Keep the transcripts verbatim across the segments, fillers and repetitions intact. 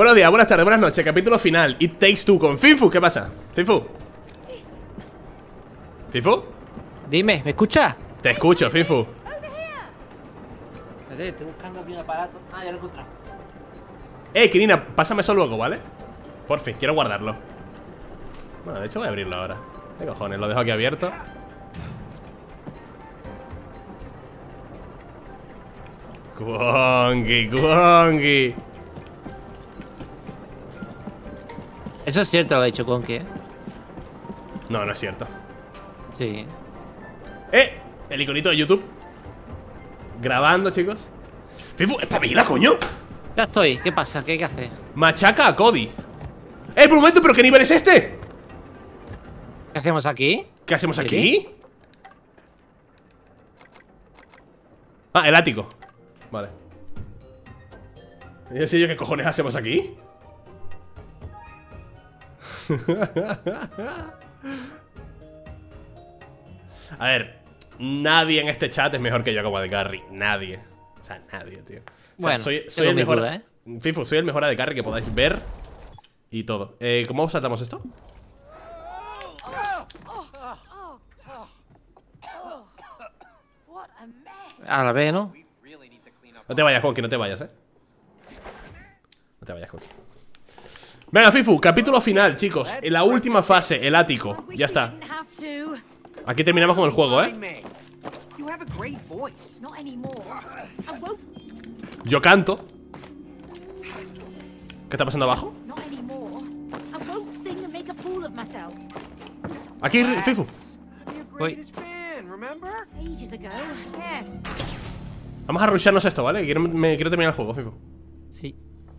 Buenos días, buenas tardes, buenas noches. Capítulo final. It Takes Two con Fifu. ¿Qué pasa? Fifu. ¿Fifu? Dime, ¿me escuchas? Te escucho, Fifu. Estoy buscando aquí un aparato. Ah, ya lo he encontrado. Eh, Kirina, pásame eso luego, ¿vale? Por fin, quiero guardarlo. Bueno, de hecho voy a abrirlo ahora. ¿Qué cojones? Lo dejo aquí abierto. Kuongi, Kuongi. Eso es cierto lo que ha dicho Conky, ¿eh? No, no es cierto. Sí. ¡Eh! El iconito de YouTube. Grabando, chicos. Fifu, espabila, coño. Ya estoy. ¿Qué pasa? ¿Qué hay que hacer? Machaca a Cody. ¡Eh, por un momento! ¿Pero qué nivel es este? ¿Qué hacemos aquí? ¿Qué hacemos aquí? Ah, el ático. Vale. ¿Y así yo qué cojones hacemos aquí? A ver, nadie en este chat es mejor que yo como de carry. Nadie. O sea, nadie, tío. O sea, bueno, soy, soy el mejor. duda, ¿eh? Fifu, soy el mejor de carry que podáis ver. Y todo. Eh, ¿Cómo saltamos esto? A la vez, ¿no? No te vayas, Juanqui, no te vayas, eh. No te vayas, Juanqui. Venga, Fifu, capítulo final, chicos. En la última fase, el ático. Ya está. Aquí terminamos con el juego, eh. Yo canto. ¿Qué está pasando abajo? Aquí, Fifu. Voy. Vamos a rusharnos esto, ¿vale? Quiero, me, quiero terminar el juego, Fifu. Sí.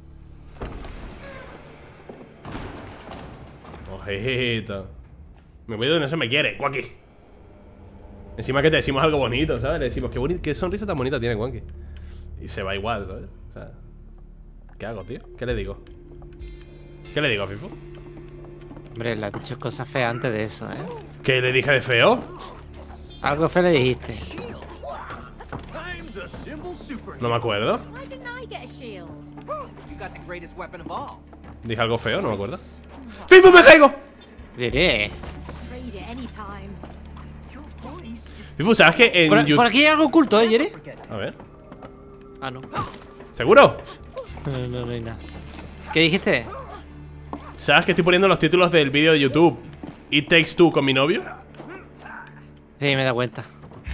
Ojito. Me voy de donde no se me quiere, Juanqui. Encima que te decimos algo bonito, ¿sabes? Le decimos, qué, bonito, qué sonrisa tan bonita tiene Juanqui. Y se va igual, ¿sabes? O sea, ¿qué hago, tío? ¿Qué le digo? ¿Qué le digo, Fifu? Hombre, le has dicho cosas feas antes de eso, ¿eh? ¿Qué le dije de feo? Algo feo le dijiste. No me acuerdo. ¿Dije algo feo? No me acuerdo. ¡Fifu, me caigo! Diré. Fifu, ¿sabes que en Por, YouTube... por aquí hay algo oculto, ¿eh, Jerry? A ver. Ah, no. ¿Seguro? No, no, no hay nada. ¿Qué dijiste? ¿Sabes que estoy poniendo los títulos del vídeo de YouTube It Takes Two con mi novio? Sí, me da cuenta.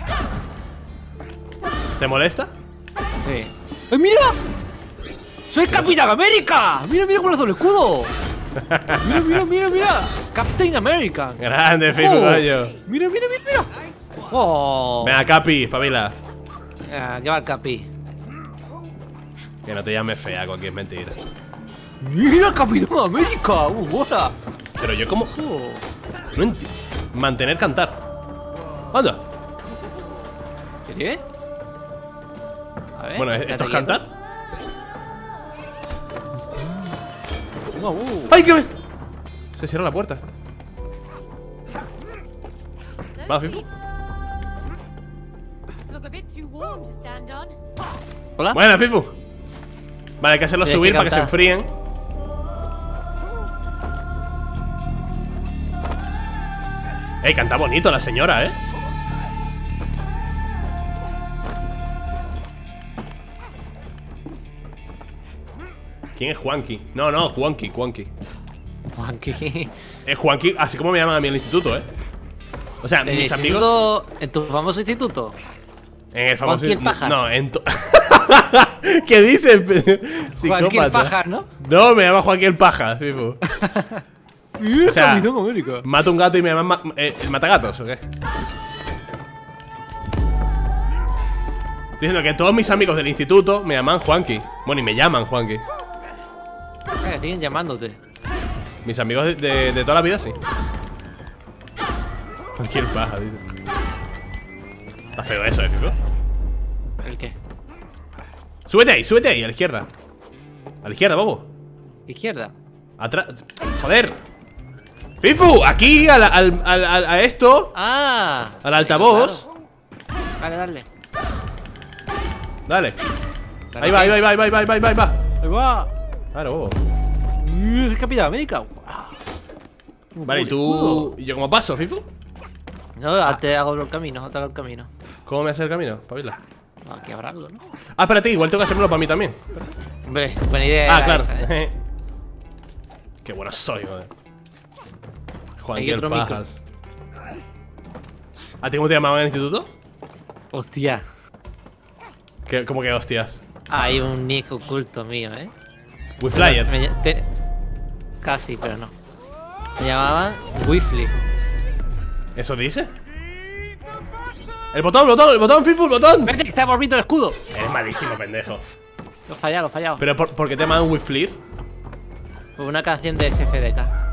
¿Te molesta? Sí. ¡Eh, mira! ¡Soy Capitán América! ¡Mira, mira cómo le hace el escudo! ¡Mira, mira, mira, mira! ¡Captain America! Grande, Fifu, Oh. gallo. ¡Mira, mira, mira, mira! ¡Oh! Venga, Capi, pabila. Ah, lleva el Capi. Que no te llames fea, cualquier mentira. ¡Mira, Capitán América! ¡Uh, buena! Pero yo como... Oh. No entiendo. Mantener cantar. Anda. ¿Qué? A ver, Bueno, espérate ¿esto es quieto. cantar? Uh, uh. ¡Ay, qué me... Se cierra la puerta. Va, Fifu. ¿Hola? Buena, Fifu. Vale, hay que hacerlos Sí, hay subir que para que se cantar. enfríen. Ey, canta bonito la señora, ¿eh? ¿Quién es Juanqui? No, no, Juanqui, Juanqui. Juanqui. Es Juanqui, así como me llaman a mí en el instituto, ¿eh? O sea, ¿En el mis amigos... instituto- ¿En tu famoso instituto? En el famoso... Juanqui el Pajas. No, en to... ¿Qué dices? Juanqui el Psicópata. Pajas, ¿no? No, me llama Juanqui el Pajas, Fifu. Mira, O sea, Capitán América. Mato un gato y me llaman ma eh, el matagatos, ¿o qué? Estoy diciendo que todos mis amigos del instituto me llaman Juanqui. Bueno, y me llaman Juanqui. Eh, siguen llamándote. Mis amigos de, de, de toda la vida, sí. Cualquier paja, dice. Está feo eso, ¿eh, Fifu? ¿El qué? Súbete ahí, súbete ahí, a la izquierda. A la izquierda, bobo. Izquierda. Atrás. Joder. Fifu, aquí al, al, al, al- a esto. Ah. Al altavoz. Claro. Dale, dale. Dale. Dale, Ahí va, ahí ¿qué? va, ahí va, ahí va, ahí va, ahí va, ahí va. Ahí va. Claro, bobo. Soy Capitán América. Wow. Vale, ¿y tú? ¿Y yo cómo paso, Fifu? No, ah. te hago el camino, te hago el camino. ¿Cómo me hace el camino? Para verla. No, aquí habrá algo, ¿no? Ah, espérate, igual tengo que hacérmelo para mí también. Hombre, buena idea. Ah, claro. Esa, ¿eh? Qué bueno soy, joder. Juan Hay otro Pajas. ¿A ti cómo te llamaban en el instituto? Hostia. ¿Qué, ¿Cómo que hostias? Hay un nick oculto mío, ¿eh? Wiflyer. Me- te- Casi, pero no. Me llamaban Wifly. ¿Eso dije? ¡El botón, el botón, el botón, Fifu, el botón! Vete, que está volviendo el escudo. Eres malísimo, pendejo. Lo he fallado, lo he fallado. ¿Pero por, por qué te llaman Wiflyer? Por una canción de S F D K.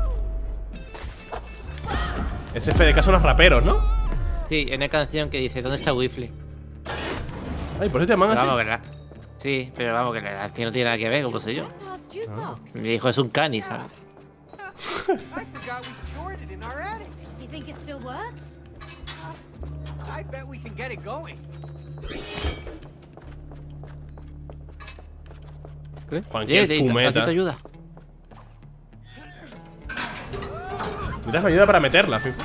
S F D K son los raperos, ¿no? Sí, en una canción que dice ¿dónde está Wifly? Ay, ¿por qué te llaman Pero así? vamos, que la... Sí, pero vamos, que la canción no tiene nada que ver, como soy yo. Me dijo, es un cani, ¿sabes? I forgot we stored it in our attic. You think it still works? I bet we can get it going. ¿Eh? Cualquier Oye, te- te- fumeta. aquí te ayuda. Necesitas ayuda para meterla, Fifu.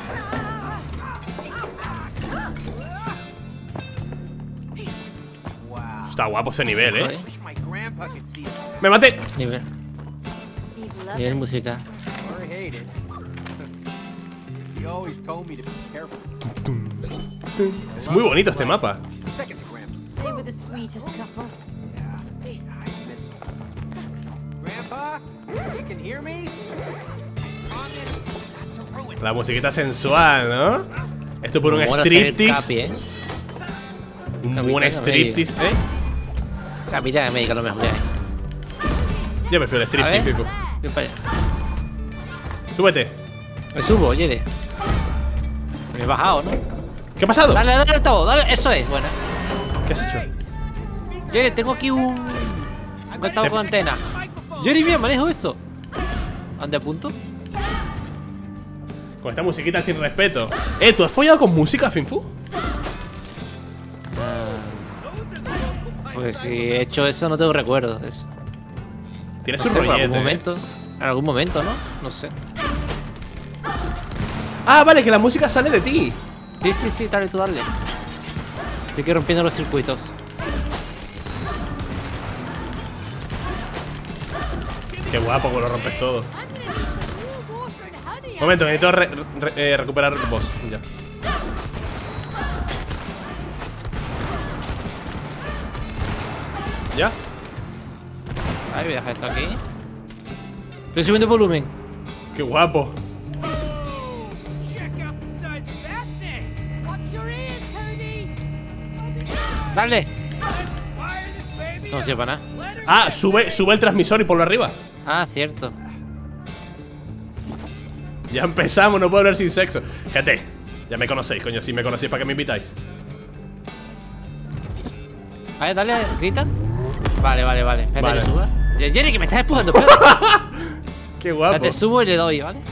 Wow. Está guapo ese nivel, Esto, ¿eh? Wish my grandpa could see us. ¡Me maté! Nivel, He'd love nivel it. música. Or hate it. He always told me to be careful. Es muy bonito este mapa. Second to grandpa. They were the sweetest couple. Yeah, I miss him. Grandpa, you can hear me? Promise not to ruin it. La musiquita sensual, ¿no? Esto por un Mola ser el striptease. Capi, ¿eh? Un Capitán buen striptease, ¿eh? Capitán América, lo mejor que hay. Yo prefiero el A striptease, ver. Fifu. Ven para allá. Súbete. Me subo, Yere. Me he bajado, ¿no? ¿Qué ha pasado? Dale, dale todo, dale. Eso es, bueno. ¿Qué has hecho? Yere, tengo aquí un. Un altavoz con antena. Yere, mira, manejo esto. ¿Dónde apunto? Con esta musiquita sin respeto. Eh, ¿tú has follado con música, Finfu? Pues si he hecho eso, no tengo recuerdo de eso. Tienes No un sé, por rollete, algún ¿eh? momento. En algún momento, ¿no? No sé. Ah, vale, que la música sale de ti. Sí, sí, sí, dale tú, dale. Estoy aquí rompiendo los circuitos. Qué guapo, que lo rompes todo. I'm gonna need cool water and honey. Momento, necesito re- re- eh, recuperar el boss. Ya. ¿Ya? Ay, voy a dejar esto aquí. Estoy subiendo el volumen. Qué guapo. Check out the size of that thing. Watch your ears, Cody. Dale. Fire this baby. No sirve para nada. Let her Ah, sube, sube el transmisor y ponlo arriba. Ah, cierto. Ya empezamos, no puedo hablar sin sexo. Gente, ya me conocéis, coño. Si me conocéis, ¿para qué me invitáis? A ver, dale, grita. Vale, vale, vale. Espérate Vale. que suba. Ye- Jenny, que me estás empujando. Espérate. Qué guapo. Espérate, subo y le doy, ¿vale?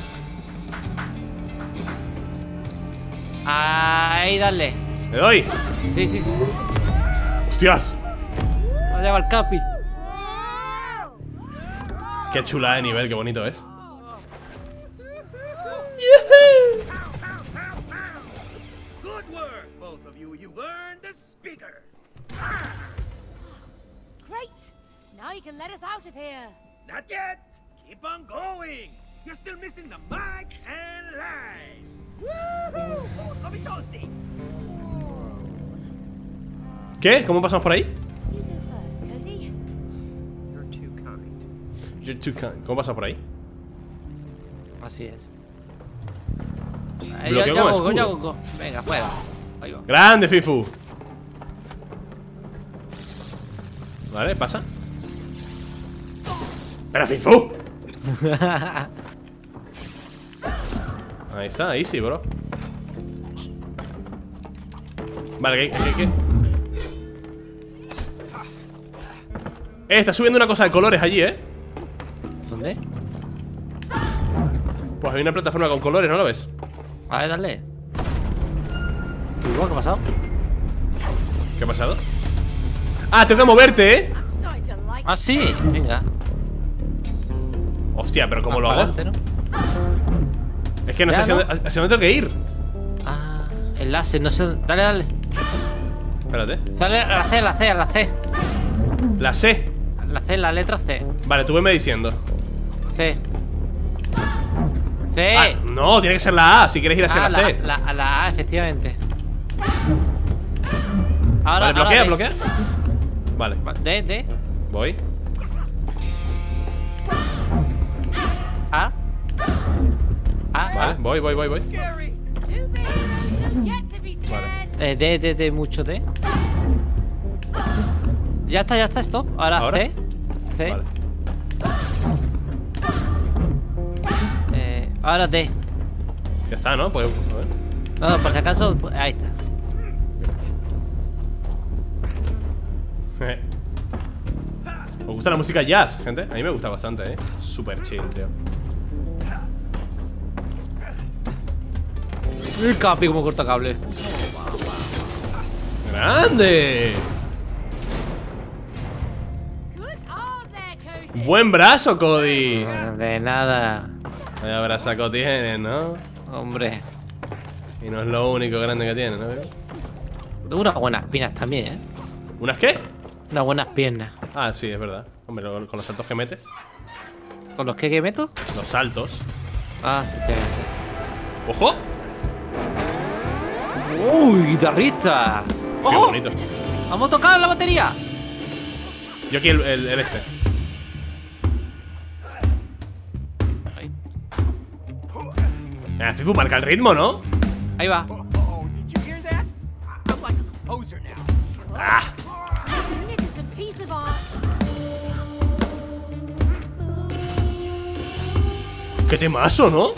Ahí, dale. ¿Le doy? Sí, sí, sí. ¡Hostias! Allá va el Capi. Qué chulada de nivel, qué bonito es. Good work, both of you. You've earned the speakers. Great. Now you can let us out of here. Not yet. Keep on going. You're still missing the mics and lines. Woohoo! Who's gonna be toasty? ¿Qué? ¿Cómo pasamos por ahí? You go first, Cody. You're too kind. You're too kind. ¿Cómo pasamos por ahí? Así es. Ahí, Bloqueo ya con hago, ya escudo. hago. Venga, fuera. Ahí va. ¡Grande, Fifu! Vale, pasa. ¡Pero, Fifu! Ahí está, easy, bro. Vale, ¿qué, qué, qué? Eh, está subiendo una cosa de colores allí, ¿eh? ¿Dónde? Pues hay una plataforma con colores, ¿no lo ves? A ver, dale. Igual, ¿qué ha pasado? ¿Qué ha pasado? ¡Ah, tengo que moverte, eh! I'm starting to like Ah, sí. Venga. Hostia, pero ¿cómo Más lo para hago? adelante, ¿no? Es que no sé Ya, hacia, ¿no? dónde, hacia dónde tengo que ir. Ah, el láser, no sé. Dale, dale. Espérate. Dale a la C, a la C, a la C. La C. La C, la letra C. Vale, tú veme diciendo. C. C. Ah, no, tiene que ser la A si quieres ir hacia Ah, la C. La, a la A, efectivamente. Ahora, Vale, bloquea, ahora bloquea. Vale, D, D. voy. A. A. Vale, voy, voy, voy, voy. Scary. Superheroes don't get to be scared. Eh, D, D, D, mucho D. Ya está, ya está, stop. Ahora, ¿Ahora? C. C. Vale. Eh, ahora D. Ya está, ¿no? Pues, a ver. No, no, por si acaso, pues, ahí está. ¿Os gusta la música jazz, gente? A mí me gusta bastante, ¿eh? Súper chill, tío. El Capi como corta cable. ¡Grande! Good arm there, Cody. ¡Buen brazo, Cody! De nada. Vaya brazaco tienes, ¿no? Hombre. Y no es lo único grande que tiene, ¿no? Tengo unas buenas piernas también, ¿eh? ¿Unas qué? Unas buenas piernas. Ah, sí, es verdad. Hombre, con con los saltos que metes. ¿Con los que, que meto? Los saltos. Ah, efectivamente. ¡Ojo! ¡Uy, guitarrista! ¡Qué ¡Ojo! bonito! ¡Vamos a tocar la batería! Yo aquí el, el, el este. Ahí, Ah, Fifu marca el ritmo, ¿no? ahí va. Oh, did you hear that? I'm like a poser now. ¡Ah! Magnificent piece of art. ¡Qué temazo!, ¿no?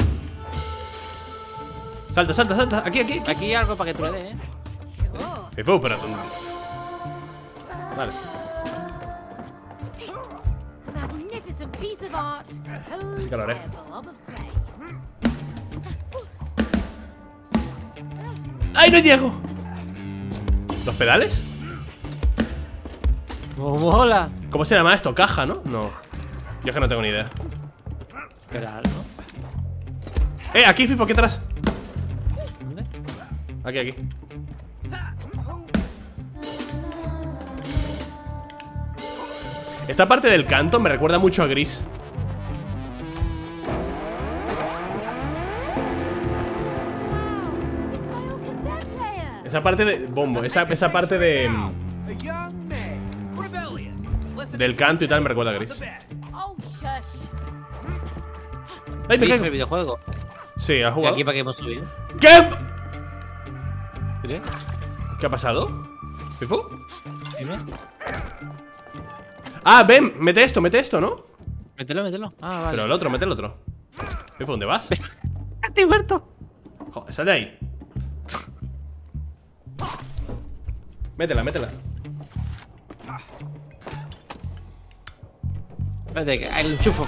Salta, salta, salta. Aquí, aquí, aquí. Aquí hay algo para que tú le des, ¿eh? Sure. Fifu, pero tú. Vale. Magnificent piece of art. Posed Claro, by eh. a blob of clay. ¡Ay, no llego! ¿Los pedales? ¡Oh, mola! ¿Cómo se llama esto? ¿Caja, no? No. Yo es que no tengo ni idea. Pedal, ¿no? ¡Eh! Aquí, Fifu, aquí atrás. ¿Dónde? Aquí, aquí. Esta parte del canto me recuerda mucho a Gris. It's my old cassette player. Esa parte de. Bombo, esa, esa parte de. A young man, rebellious. Listen Del canto y tal me recuerda a to Gris. the bed. Oh, shush. ¡Ay, me ¿Veis el caigo! videojuego? Sí, ¿has Y jugado? aquí para que hemos subido. ¿Qué? ¿Qué? ¿Qué ha pasado? ¿Fifu? Dime. Ah, ven, mete esto, mete esto, ¿no? Mételo, mételo. Ah, vale. Pero el otro, mete el otro. Fifu, ¿dónde vas? Estoy muerto. Joder, sal de ahí. Métela, métela. Espérate, que hay un enchufo.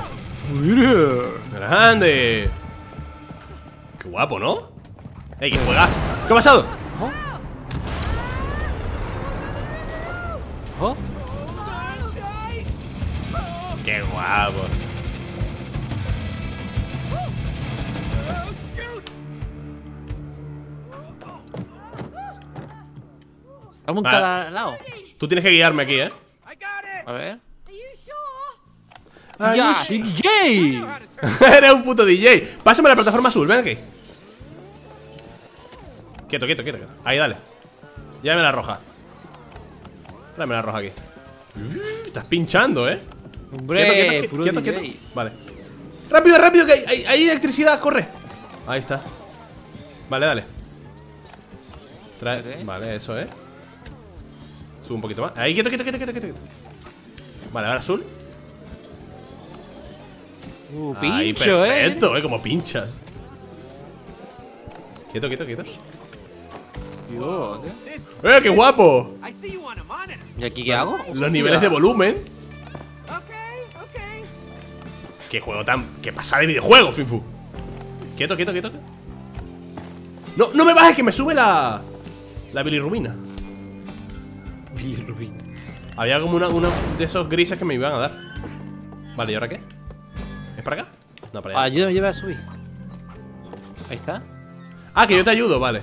¡Grande! Qué guapo, ¿no? ¡Ey, que juegas! ¿Qué ha pasado? ¿Ojo? ¿Ojo? ¡Qué guapo! Vamos en Vale. cada lado. Tú tienes que guiarme aquí, ¿eh? I got it. A ver. Are you sure? ¡Ya, soy D J! How to turn Eres un puto D J. Pásame la plataforma azul, ven aquí. Quieto, quieto, quieto, quieto. Ahí, dale. Llévame la roja. Dame la roja aquí. Uh, Estás pinchando, ¿eh? Hombre, Quieto, quieto, puro quieto, D J. quieto. Vale. Rápido, rápido, que hay, hay- hay electricidad, corre. Ahí está. Vale, dale. Trae. Ok. Vale, eso, ¿eh? Sube un poquito más. Ahí, quieto, quieto, quieto, quieto, quieto. Vale, ahora azul. Uh, Ahí, pincho, eh. perfecto, eh, como pinchas. Quieto, quieto, quieto. Dios, tío. this. ¡Eh, qué guapo! I see you on a monitor. ¿Y aquí qué hago? Los niveles de volumen. Okay, okay. Qué juego tan. Qué pasada de videojuego, Fifu. Quieto, quieto, quieto. No, no me bajes, que me sube la. La bilirrubina. Había como una, uno de esos grises que me iban a dar. Vale, ¿y ahora qué? ¿Es para acá? No, para allá. Ayúdame, ayúdame a subir. Ahí está. Ah, que yo te ayudo, vale.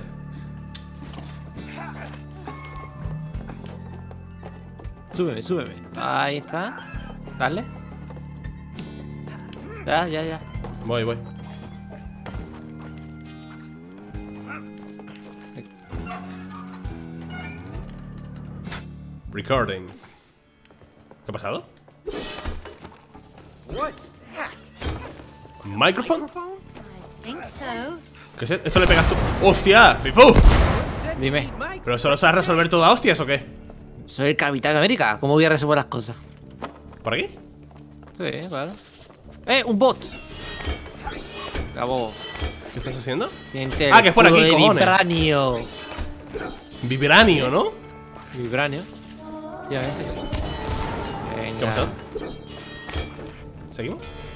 Súbeme, súbeme. Ahí está. Dale. Ya, ya, ya. Voy, voy. Recording. ¿Qué ha pasado? What's that? ¿Microphone? Microphone? I think so. ¿Qué es esto? Esto le pegas tú. ¡Hostia! ¡Fifu! Said we Dime. need mics. ¿Pero solo sabes resolver todo a hostias o qué? Soy el Capitán América. ¿Cómo voy a resolver las cosas? ¿Por aquí? Sí, claro. ¡Eh! ¡Un bot! Cabo. ¿Qué estás haciendo? Siente el Ah, que es por escudo aquí, de cojones. Vibranio. Vibranio, ¿no? Vibranio. Efectivamente. Venga. ¿Qué ha pasado? ¿Seguimos?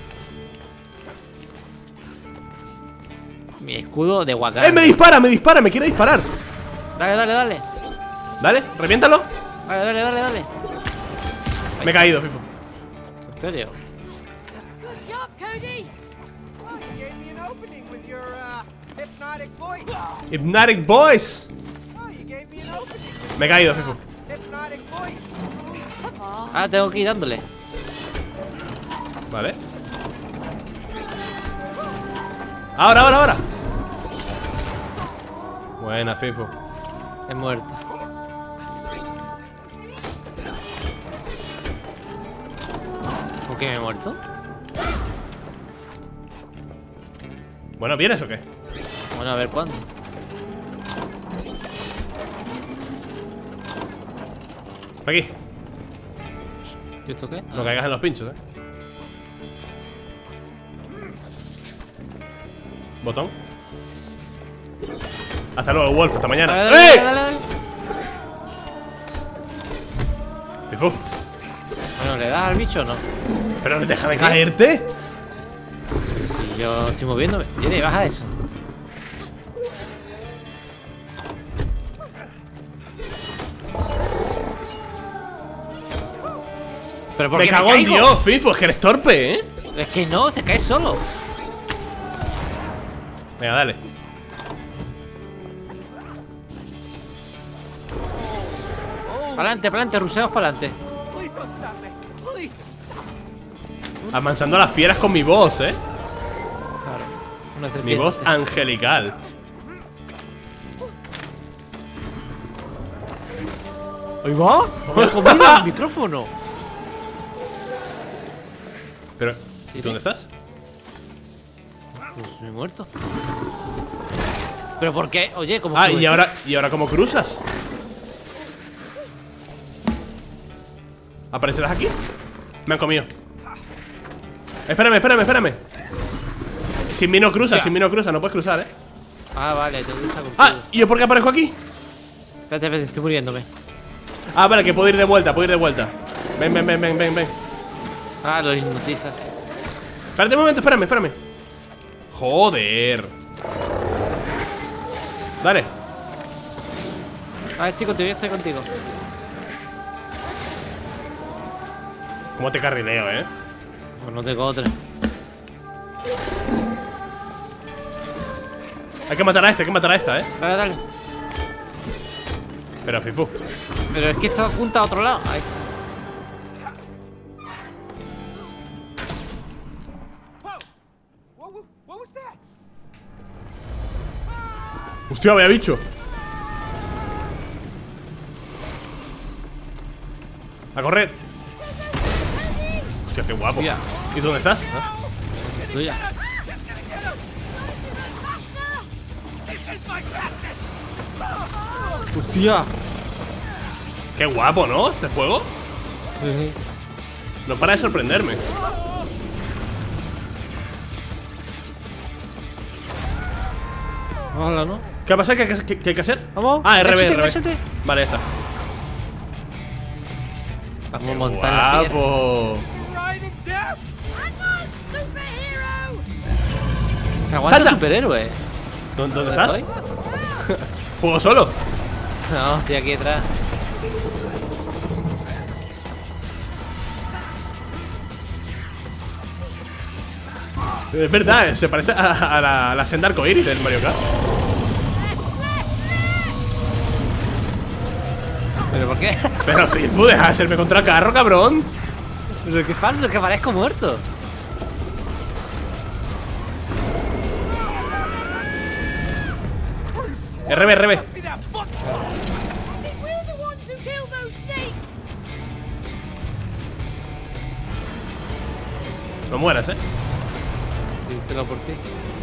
Mi escudo de Wakanda. ¡Eh! ¡Me dispara! ¡Me dispara! ¡Me quiere disparar! Dale, dale, dale. Dale, reviéntalo. Dale, dale, dale, dale. Me he caído, Fifu. ¿En serio? Good job, Cody. Oh, you gave me an opening with your uh, hypnotic voice. Hypnotic Boys. Oh, you gave me an opening with Me he caído, Fifu. hypnotic voice. Come on. Ah, tengo que ir dándole. Vale. Ahora, ahora, ahora. Buena, Fifu. He muerto. ¿Por qué me he muerto? Bueno, ¿vienes o qué? Bueno, a ver cuándo. Aquí. ¿Y esto qué? No caigas en los pinchos, eh. Botón. Hasta luego, Wolf. Hasta mañana. Dale, dale, ¡Eh! dale, dale. Fifu. Bueno, ¿le das al bicho o no? Pero deja de caerte. Si yo estoy moviéndome. Tiene, baja eso. Pero ¿por Me qué cago en caigo? Dios, Fifu. Es que eres torpe, eh. Es que no, se cae solo. Venga, dale. Pa'lante, pa'lante, ruseos pa'lante. Please don't stop me. Please. Amansando a las fieras con mi voz, eh. Claro. Una Mi serpiente. voz angelical. ¡Ahí va! ¡Me he comido el micrófono! Pero, ¿y tú dónde estás? Pues me he muerto. ¿Pero por qué? Oye, ¿cómo Ah, sube y esto? ahora, ¿y ahora cómo cruzas? ¿Aparecerás aquí? Me han comido. Espérame, espérame, espérame. Sin mí no cruzas, Ya. sin mí no cruzas, no puedes cruzar, eh. Ah, vale, tengo que estar contigo. Ah, ¿y yo por qué aparezco aquí? Espérate, espérate, estoy muriéndome. Ah, vale, que puedo ir de vuelta, puedo ir de vuelta. Ven, ven, ven, ven, ven, ven. Ah, lo hipnotizas. Espérate un momento, espérame, espérame. Joder. Dale. Ah, estoy contigo, estoy contigo. ¿Cómo te carrileo, eh? Pues no tengo otra. Hay que matar a este, hay que matar a esta, eh. Dale, dale. Pero, Fifu. Pero es que está junta a otro lado. Ahí. Whoa. What, wa- what was that? Hostia, vaya bicho. A correr. Hostia, qué guapo. Hostia. ¿Y tú dónde estás? ¿Ah? Tuya. Hostia. Qué guapo, ¿no? Este juego Sí, sí. no para de sorprenderme. Hola, ¿no? ¿Qué pasa? ¿Qué, qué- qué hay que hacer? Vamos. Ah, R B, Échate, R B. échate. Vale, ya está. Vamos a Qué montar la fiera. guapo. Riding death. Hang on, superhero. Aguanta ¡Salta! superhéroe. ¿Dónde, dónde ¿Dónde estás? estoy? ¿Juego solo? No, estoy aquí detrás. Es verdad, se parece a, a la, a la senda arcoíris del Mario Kart. ¿Pero por qué? Pero Fifu, deja de hacerme contra el carro, cabrón. Pero qué falso, que parezco muerto. R B, R B. I think we're the ones who killed those snakes. No mueras, eh. Sí, te lo por ti.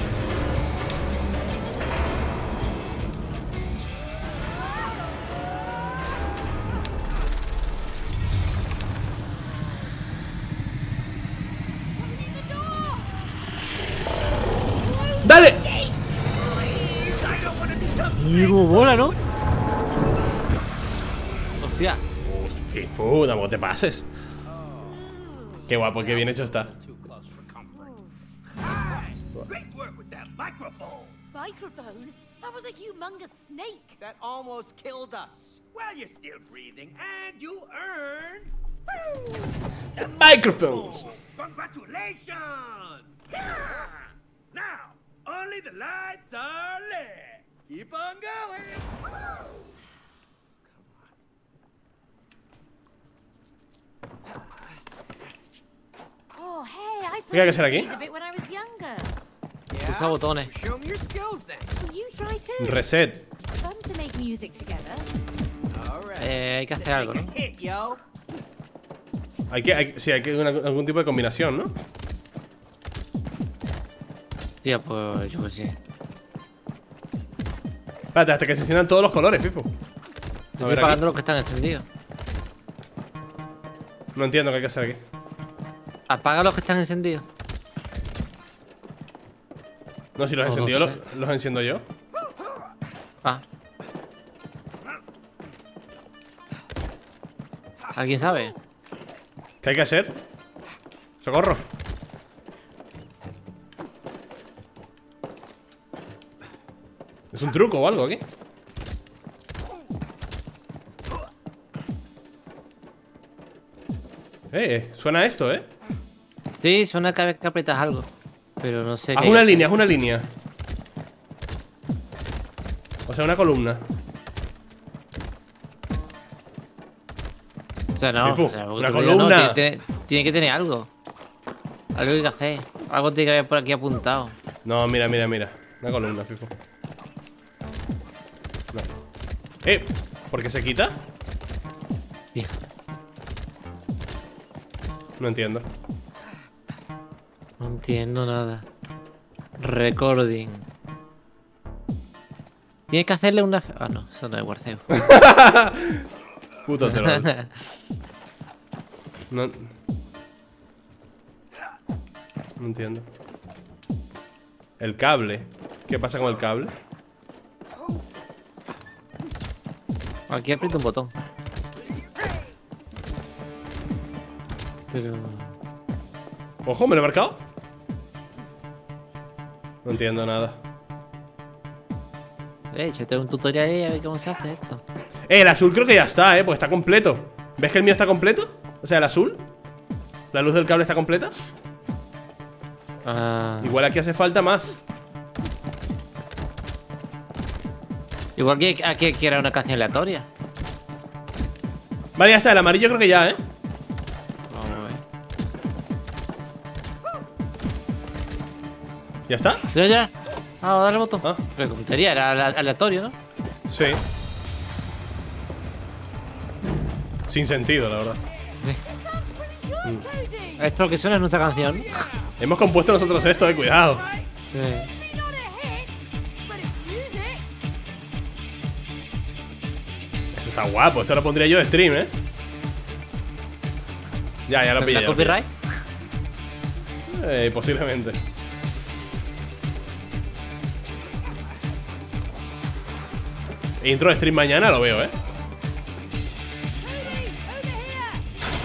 ¡Dale! Y como mola, ¿no? Hostia. Fifu, tampoco te pases. Qué guapo, qué bien hecho está. Too close for comfort. Great work with that microphone. Microphone? That was a humongous snake. That almost killed us. Well, you're still breathing, and you earned Microphones. congratulations. Yeah. Now, only the lights are lit. Keep on going. Oh, hey, I ¿Qué hay que played hacer aquí? these a bit when I was younger. Usa botones. Show me your skills then. Will you try too? Reset. Fun to make music together. All right. Eh, hay que hacer algo, ¿no? Hit, yo. Hay que, hay, sí, hay que una, algún tipo de combinación, ¿no? Tía, pues yo qué sé. Espérate, hasta que se enciendan todos los colores, Fifu. Estoy ver, pagando aquí. los que están encendidos. No entiendo qué hay que hacer aquí. Apaga los que están encendidos. No, si los he No, no encendido, sé. los, los enciendo yo. Ah. ¿Alguien sabe? ¿Qué hay que hacer? ¡Socorro! ¿Es un truco o algo aquí? Eh, suena esto, ¿eh? Sí, suena cada vez que aprietas algo. Pero no sé. Haz qué- una línea, haz una línea. O sea, una columna. O sea, no. Fifu, o sea, porque una tú digas, no, columna. tiene, tiene- tiene que tener algo. Algo que hay que hacer. Algo tiene que haber por aquí apuntado. No, mira, mira, mira. Una columna, Fifu. No. Eh, ¿por qué se quita? Bien. No entiendo. No entiendo nada. Recording. Tienes que hacerle una. fe- Ah, no, eso no es guardeo. Puto troll. No. No entiendo. El cable. ¿Qué pasa con el cable? Aquí aprieto un botón. Pero. Ojo, ¿me lo he marcado? No entiendo nada. Eh, échate un tutorial y a ver cómo se hace esto. Eh, el azul creo que ya está, eh, porque está completo. ¿Ves que el mío está completo? O sea, el azul. La luz del cable está completa. Ah, Igual aquí hace falta más. igual que aquí hay que era una canción aleatoria. Vale, ya está, el amarillo creo que ya, eh. Vamos a ver. ¿Ya está? Ya, ya. Vamos a darle el botón. Ah. Pero como teoría, era ale- aleatorio, ¿no? Sí. Sin sentido, la verdad. Sounds pretty good, Cody. Esto lo que suena es nuestra canción. Hemos compuesto nosotros esto, eh, cuidado. Eh, Maybe not a hit, but it's music. Esto está guapo, esto lo pondría yo de stream, eh. Ya, ya lo pillé. ¿La ya lo pillé. copyright? Eh, posiblemente. Intro de stream mañana lo veo, eh. Cody, over here.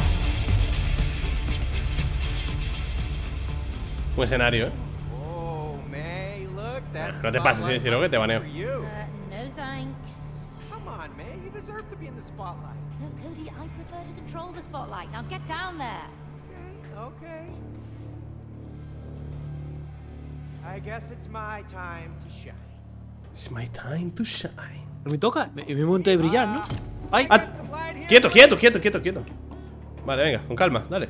Un escenario, eh. Oh, May, look, that's No te pases, sí, si no que te baneo. for you. Uh, no thanks. Come on, May, you deserve to be in the spotlight. No, Cody, I prefer to control the spotlight. Now get down there. Okay, okay. I guess it's my time to shine. It's my time to shine. No me toca. Es mi momento de brillar, ¿no? ¡Ay! Ah, quieto, quieto, quieto, quieto, quieto. Vale, venga, con calma, dale.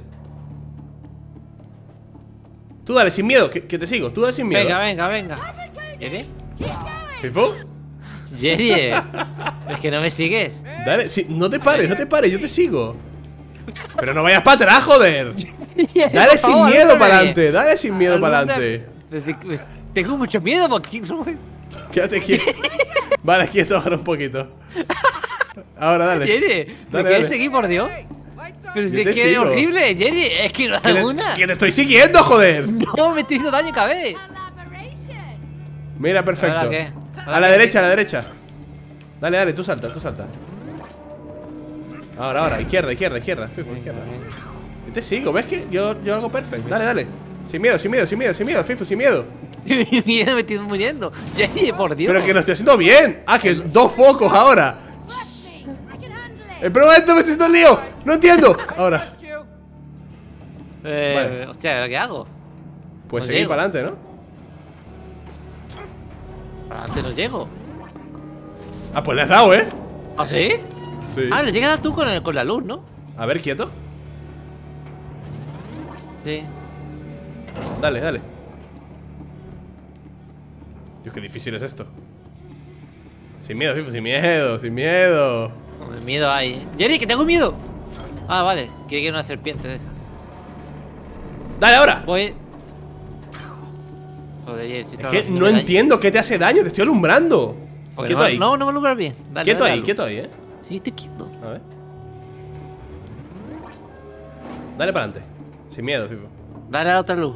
Tú dale, sin miedo, que, que te sigo. Tú dale sin miedo. Venga, venga, venga. ¿Jerry? ¿Fifo? Jerry, es que no me sigues. Dale, sí, no te pares, no te pares, yo te sigo. Pero no vayas para atrás, joder. Dale Por sin favor, miedo alúmbrame. para adelante, dale sin miedo para Alúmbrame. adelante. Tengo mucho miedo porque no me... Quédate quieto. Vale, quieto ahora un poquito. Ahora dale. Jerry, ¿me Dale, quieres dale. seguir, por Dios? Pero si Yo es te que es sigo. horrible, Jerry. Es que no Que da te, una. que te estoy siguiendo, joder. No, me estoy haciendo daño cada vez. Collaboration. Mira, perfecto. ¿Ahora qué? ¿Ahora A la qué? derecha, a la derecha. Dale, dale, tú salta, tú salta. Ahora, ahora, izquierda, izquierda, izquierda. Fijo, izquierda. Yo te sigo, ¿ves que yo, yo hago perfecto? Dale, dale. Sin miedo, sin miedo, sin miedo, sin miedo, Fifu, sin miedo. Mira, me estoy muriendo. Jerry, por Dios. Pero que lo estoy haciendo bien. Ah, que dos focos ahora. Trust me, I can handle it. El problema es que me estoy haciendo lío. No entiendo. Ahora. Trust you. Eh, Vale. Hostia, ¿ahora qué hago? Pues No seguir llego. para adelante, ¿no? Para adelante no llego. Ah, pues le has dado, ¿eh? ¿Ah, sí? Sí. Ah, le llegas tú con, el- con la luz, ¿no? A ver, quieto. Sí. Dale, dale. Dios, qué difícil es esto. Sin miedo, Fifu, sin miedo, sin miedo. Con miedo hay. ¿eh? Jerry, que tengo miedo. Ah, vale. Quiere que una serpiente de esa. Dale, ahora. Voy. Joder, Jerry, si Es estaba que haciéndome no daño. entiendo qué te hace daño, te estoy alumbrando. Porque Quieto no, ahí. No, no me alumbras bien. Dale, Quieto dale, ahí, dale. quieto ahí, ¿eh? Sí, estoy quieto. A ver. Dale para adelante. Sin miedo, Fifu. Dale a la otra luz.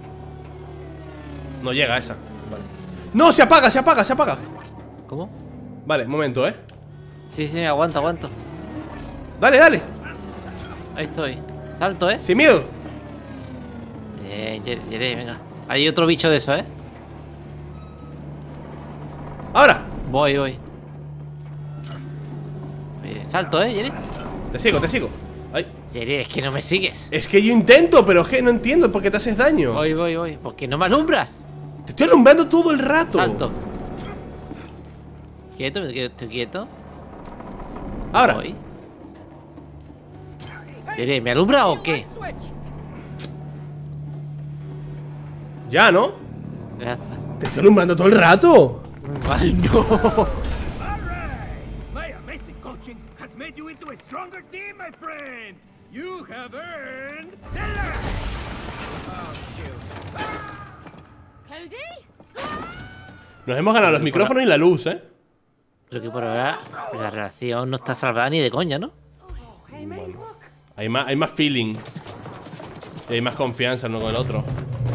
No llega a esa. Vale. ¡No! ¡Se apaga, se apaga, se apaga! ¿Cómo? Vale, momento, ¿eh? Sí, sí, aguanto, aguanto. Dale, dale. Ahí estoy. Salto, ¿eh? Sin miedo. Bien, Jerry, Jerry, venga. Hay otro bicho de eso, ¿eh? Ahora. Voy, voy. Bien, salto, ¿eh, Jerry? Te sigo, te sigo. Ay. Jerry, es que no me sigues. Es que yo intento, pero es que no entiendo por qué te haces daño. Voy, voy, voy. Porque no me alumbras. Te estoy alumbrando todo el rato. Salto. Quieto, me quedo, estoy quieto. Ahora. Voy. Jerry, ¿me alumbra o qué? Switch. Ya, ¿no? Ya está. Te estoy alumbrando todo el rato. Ay, no. All right! My amazing coaching has made you into a stronger team, my friends! You have earned the last! Cody? Nos hemos ganado los micrófonos y la luz, ¿eh? Pero que por ahora la relación no está salvada ni de coña, ¿no? Hey, man, look. Hay más, hay más feeling. Y hay más confianza uno con el otro.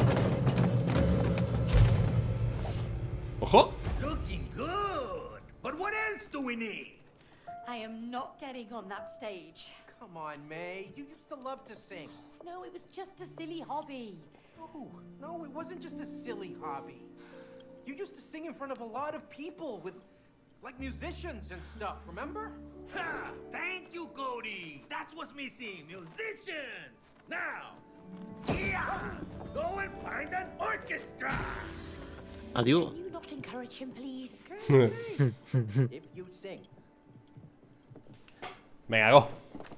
¡Ojo! Looking good! But what else do we need? I am not getting on that stage. Come on, May. You used to love to sing. No, it was just a silly hobby. No, no, it wasn't just a silly hobby. You used to sing in front of a lot of people with, like, musicians and stuff, remember? Ha! Thank you, Cody! That's what's missing! Musicians! Now! Yeah! Go and find an orchestra! Adiós. Can you not encourage him, please? If you sing. Venga, go.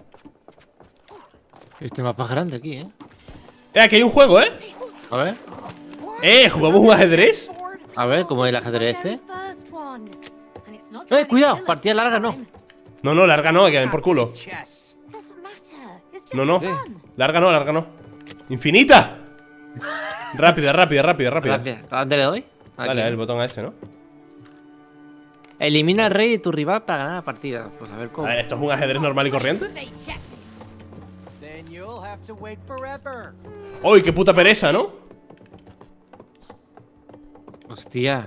Este mapa es grande aquí, ¿eh? Eh, aquí hay un juego, ¿eh? A ver. Eh, ¿jugamos un ajedrez? A ver, ¿cómo es el ajedrez este? First one. And it's not Eh, trying to cuidado, kill us partida this larga no. time. No, no, larga no, que den por culo. Chess. Doesn't matter. It's just No, no. fun. Larga no, larga no. ¡Infinita! Rápida, rápida, rápida, rápida. Gracias. ¿A dónde le doy? Aquí. Dale, el botón a ese, ¿no? Elimina al rey de tu rival para ganar la partida. Pues a ver cómo. A ver, ¿esto es un ajedrez normal y corriente? Say check. Then you'll have to wait forever. ¡Uy, qué puta pereza!, ¿no? Hostia.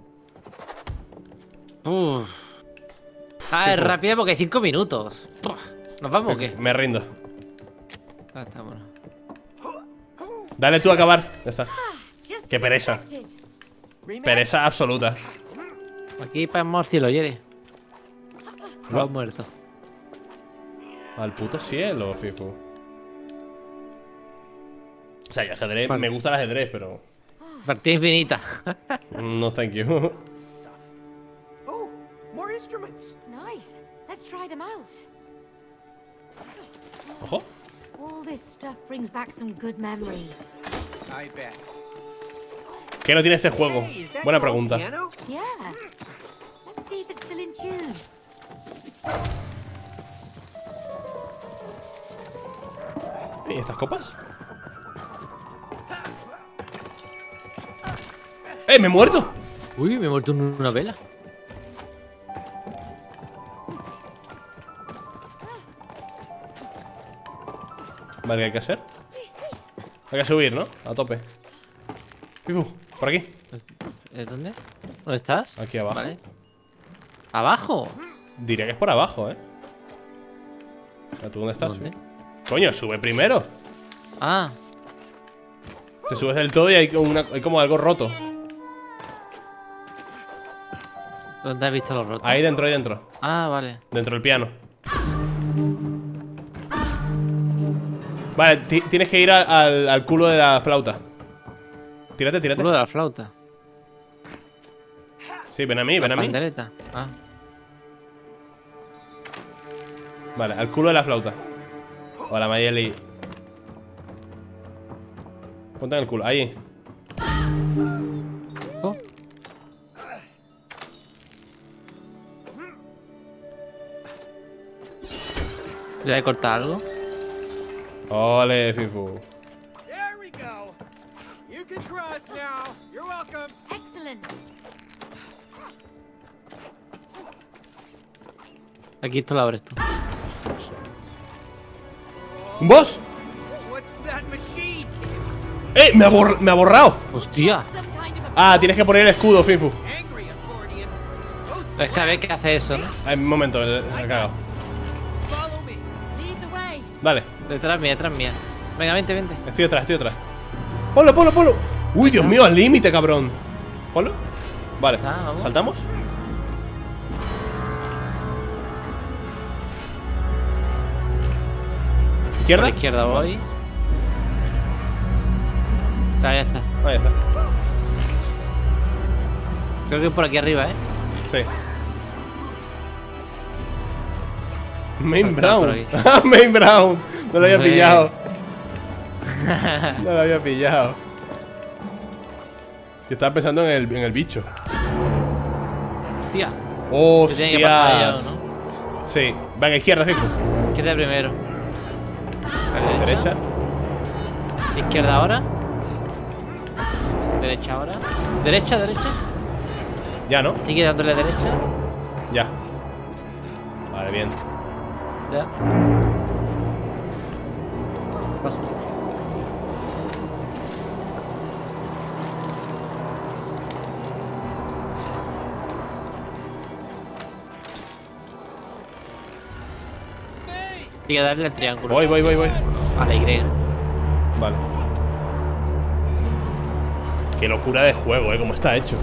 Uf. Ah, es rápida porque hay cinco minutos. Puf. ¿Nos vamos o qué? Me rindo. Ah, está bueno. Dale tú a acabar. Ya está. Just Qué as pereza. expected. Rematch? Pereza absoluta. Aquí para el cielo, Jerry. No. Lo muerto. Al puto cielo, Fifu. O sea, el ajedrez, Vale. me gusta el ajedrez, pero Partida infinita. No, thank you. Oh, more instruments. Nice. Let's try them out. Ojo. All this stuff brings back some good memories. I bet. ¿Qué no tiene este juego? Hey, is that Buena your old pregunta. piano? Yeah. Let's see if it's still in tune. ¿Y estas copas? ¡Eh, me he muerto! Uy, me he muerto en una vela. Vale, ¿qué hay que hacer? Hay que subir, ¿no? A tope. Pifu, por aquí. ¿Eh, ¿Dónde? ¿Dónde estás? Aquí abajo. Vale. ¿Abajo? Diría que es por abajo, ¿eh? ¿Tú dónde estás? ¿Dónde? Coño, sube primero. Ah, Te subes del todo y hay, una- hay como algo roto. ¿dónde has visto los rotos? Ahí dentro, ahí dentro. Ah, vale. Dentro del piano. Vale, ti- tienes que ir a- al, al culo de la flauta. Tírate, tírate. Culo de la flauta. Sí, ven a mí, ven La a mí. pandereta. Ah. Vale, al culo de la flauta. Hola, Mayeli. Ponte en el culo, ahí. Oh. ¿Le he cortado algo? Ole, Fifu. There we go. You can cross now. You're welcome. Excellent. Aquí esto lo abres tú. ¿Un boss? What's that machine? ¡Eh! Me ha, borr- me ha borrado. ¡Hostia! Some kind of a Ah, tienes que poner el escudo, Fifu. Angry accordion. Es que a ver qué hace eso, ¿no? Ah, un momento, me he cagado. Follow me. lead the way. Dale, Detrás mía, detrás mía. Venga, vente, vente. estoy detrás, estoy detrás. Ponlo, ponlo, ponlo. Uy, Dios mío, al límite, cabrón. Ponlo. Vale, Ah, vamos. ¿saltamos? A ¿Izquierda? la izquierda voy. Ah, ya está. Ahí está. Creo que es por aquí arriba, ¿eh? Sí. Main Saltar por Brown. aquí. Ah, Main Brown. No lo había Hombre. pillado. No lo había pillado. Yo estaba pensando en el, en el bicho. Hostia. Que tiene que pasar allá, Hostias. ¿no? Sí. Venga, izquierda, fijo. Izquierda primero. A la Derecha. Izquierda ahora. Derecha ahora. Derecha, derecha. Ya, ¿no? Sigue dándole derecha. Ya. Vale, bien. Ya. Pásale. Sigue darle el triángulo. Voy, voy, voy, voy. A la Y. Vale. Qué locura de juego, eh, cómo está hecho.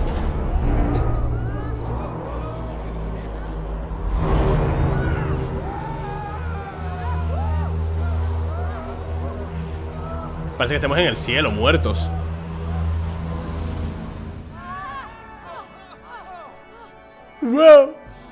Parece que estamos en el cielo, muertos. Wow.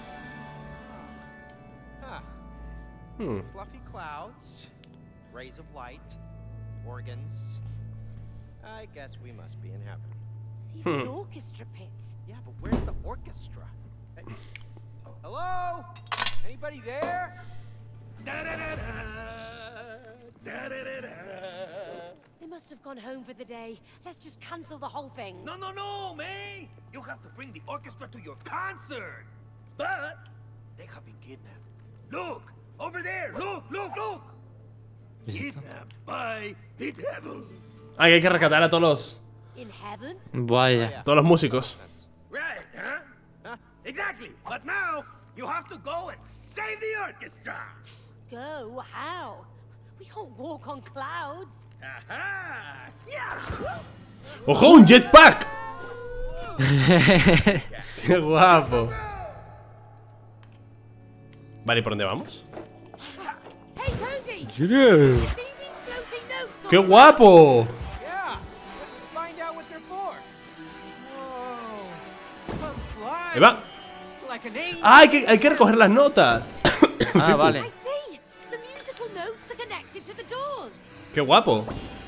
Huh. Hmm. Fluffy clouds, rays of light, organs. I guess we must be in heaven. There's even an orchestra pit. Yeah, but where's the orchestra? Hey. Hello? Anybody there? They must have gone home for the day. Let's just cancel the whole thing. No, no, no, May! You have to bring the orchestra to your concert! But they have been kidnapped. Look! Over there! Look, look, look! Kidnapped by the devil. Ah, que hay que rescatar a todos los, In heaven? Vaya. todos los músicos. Right, huh? Huh? Exactly. But now you have to go and save the orchestra. Go? How? We can't walk on clouds. Aha! Yeah! ¡Ojo, un jetpack! ¡Qué guapo! Vale, ¿y por dónde vamos? Hey, Cody! Yeah. See these floating notes on ¡Qué guapo! Yeah. Let's find out what they're for. Ahí va. Like an angel. Ah, hay que, hay que recoger las notas. Ah, vale. I see. The musical notes are connected to the doors. Qué guapo.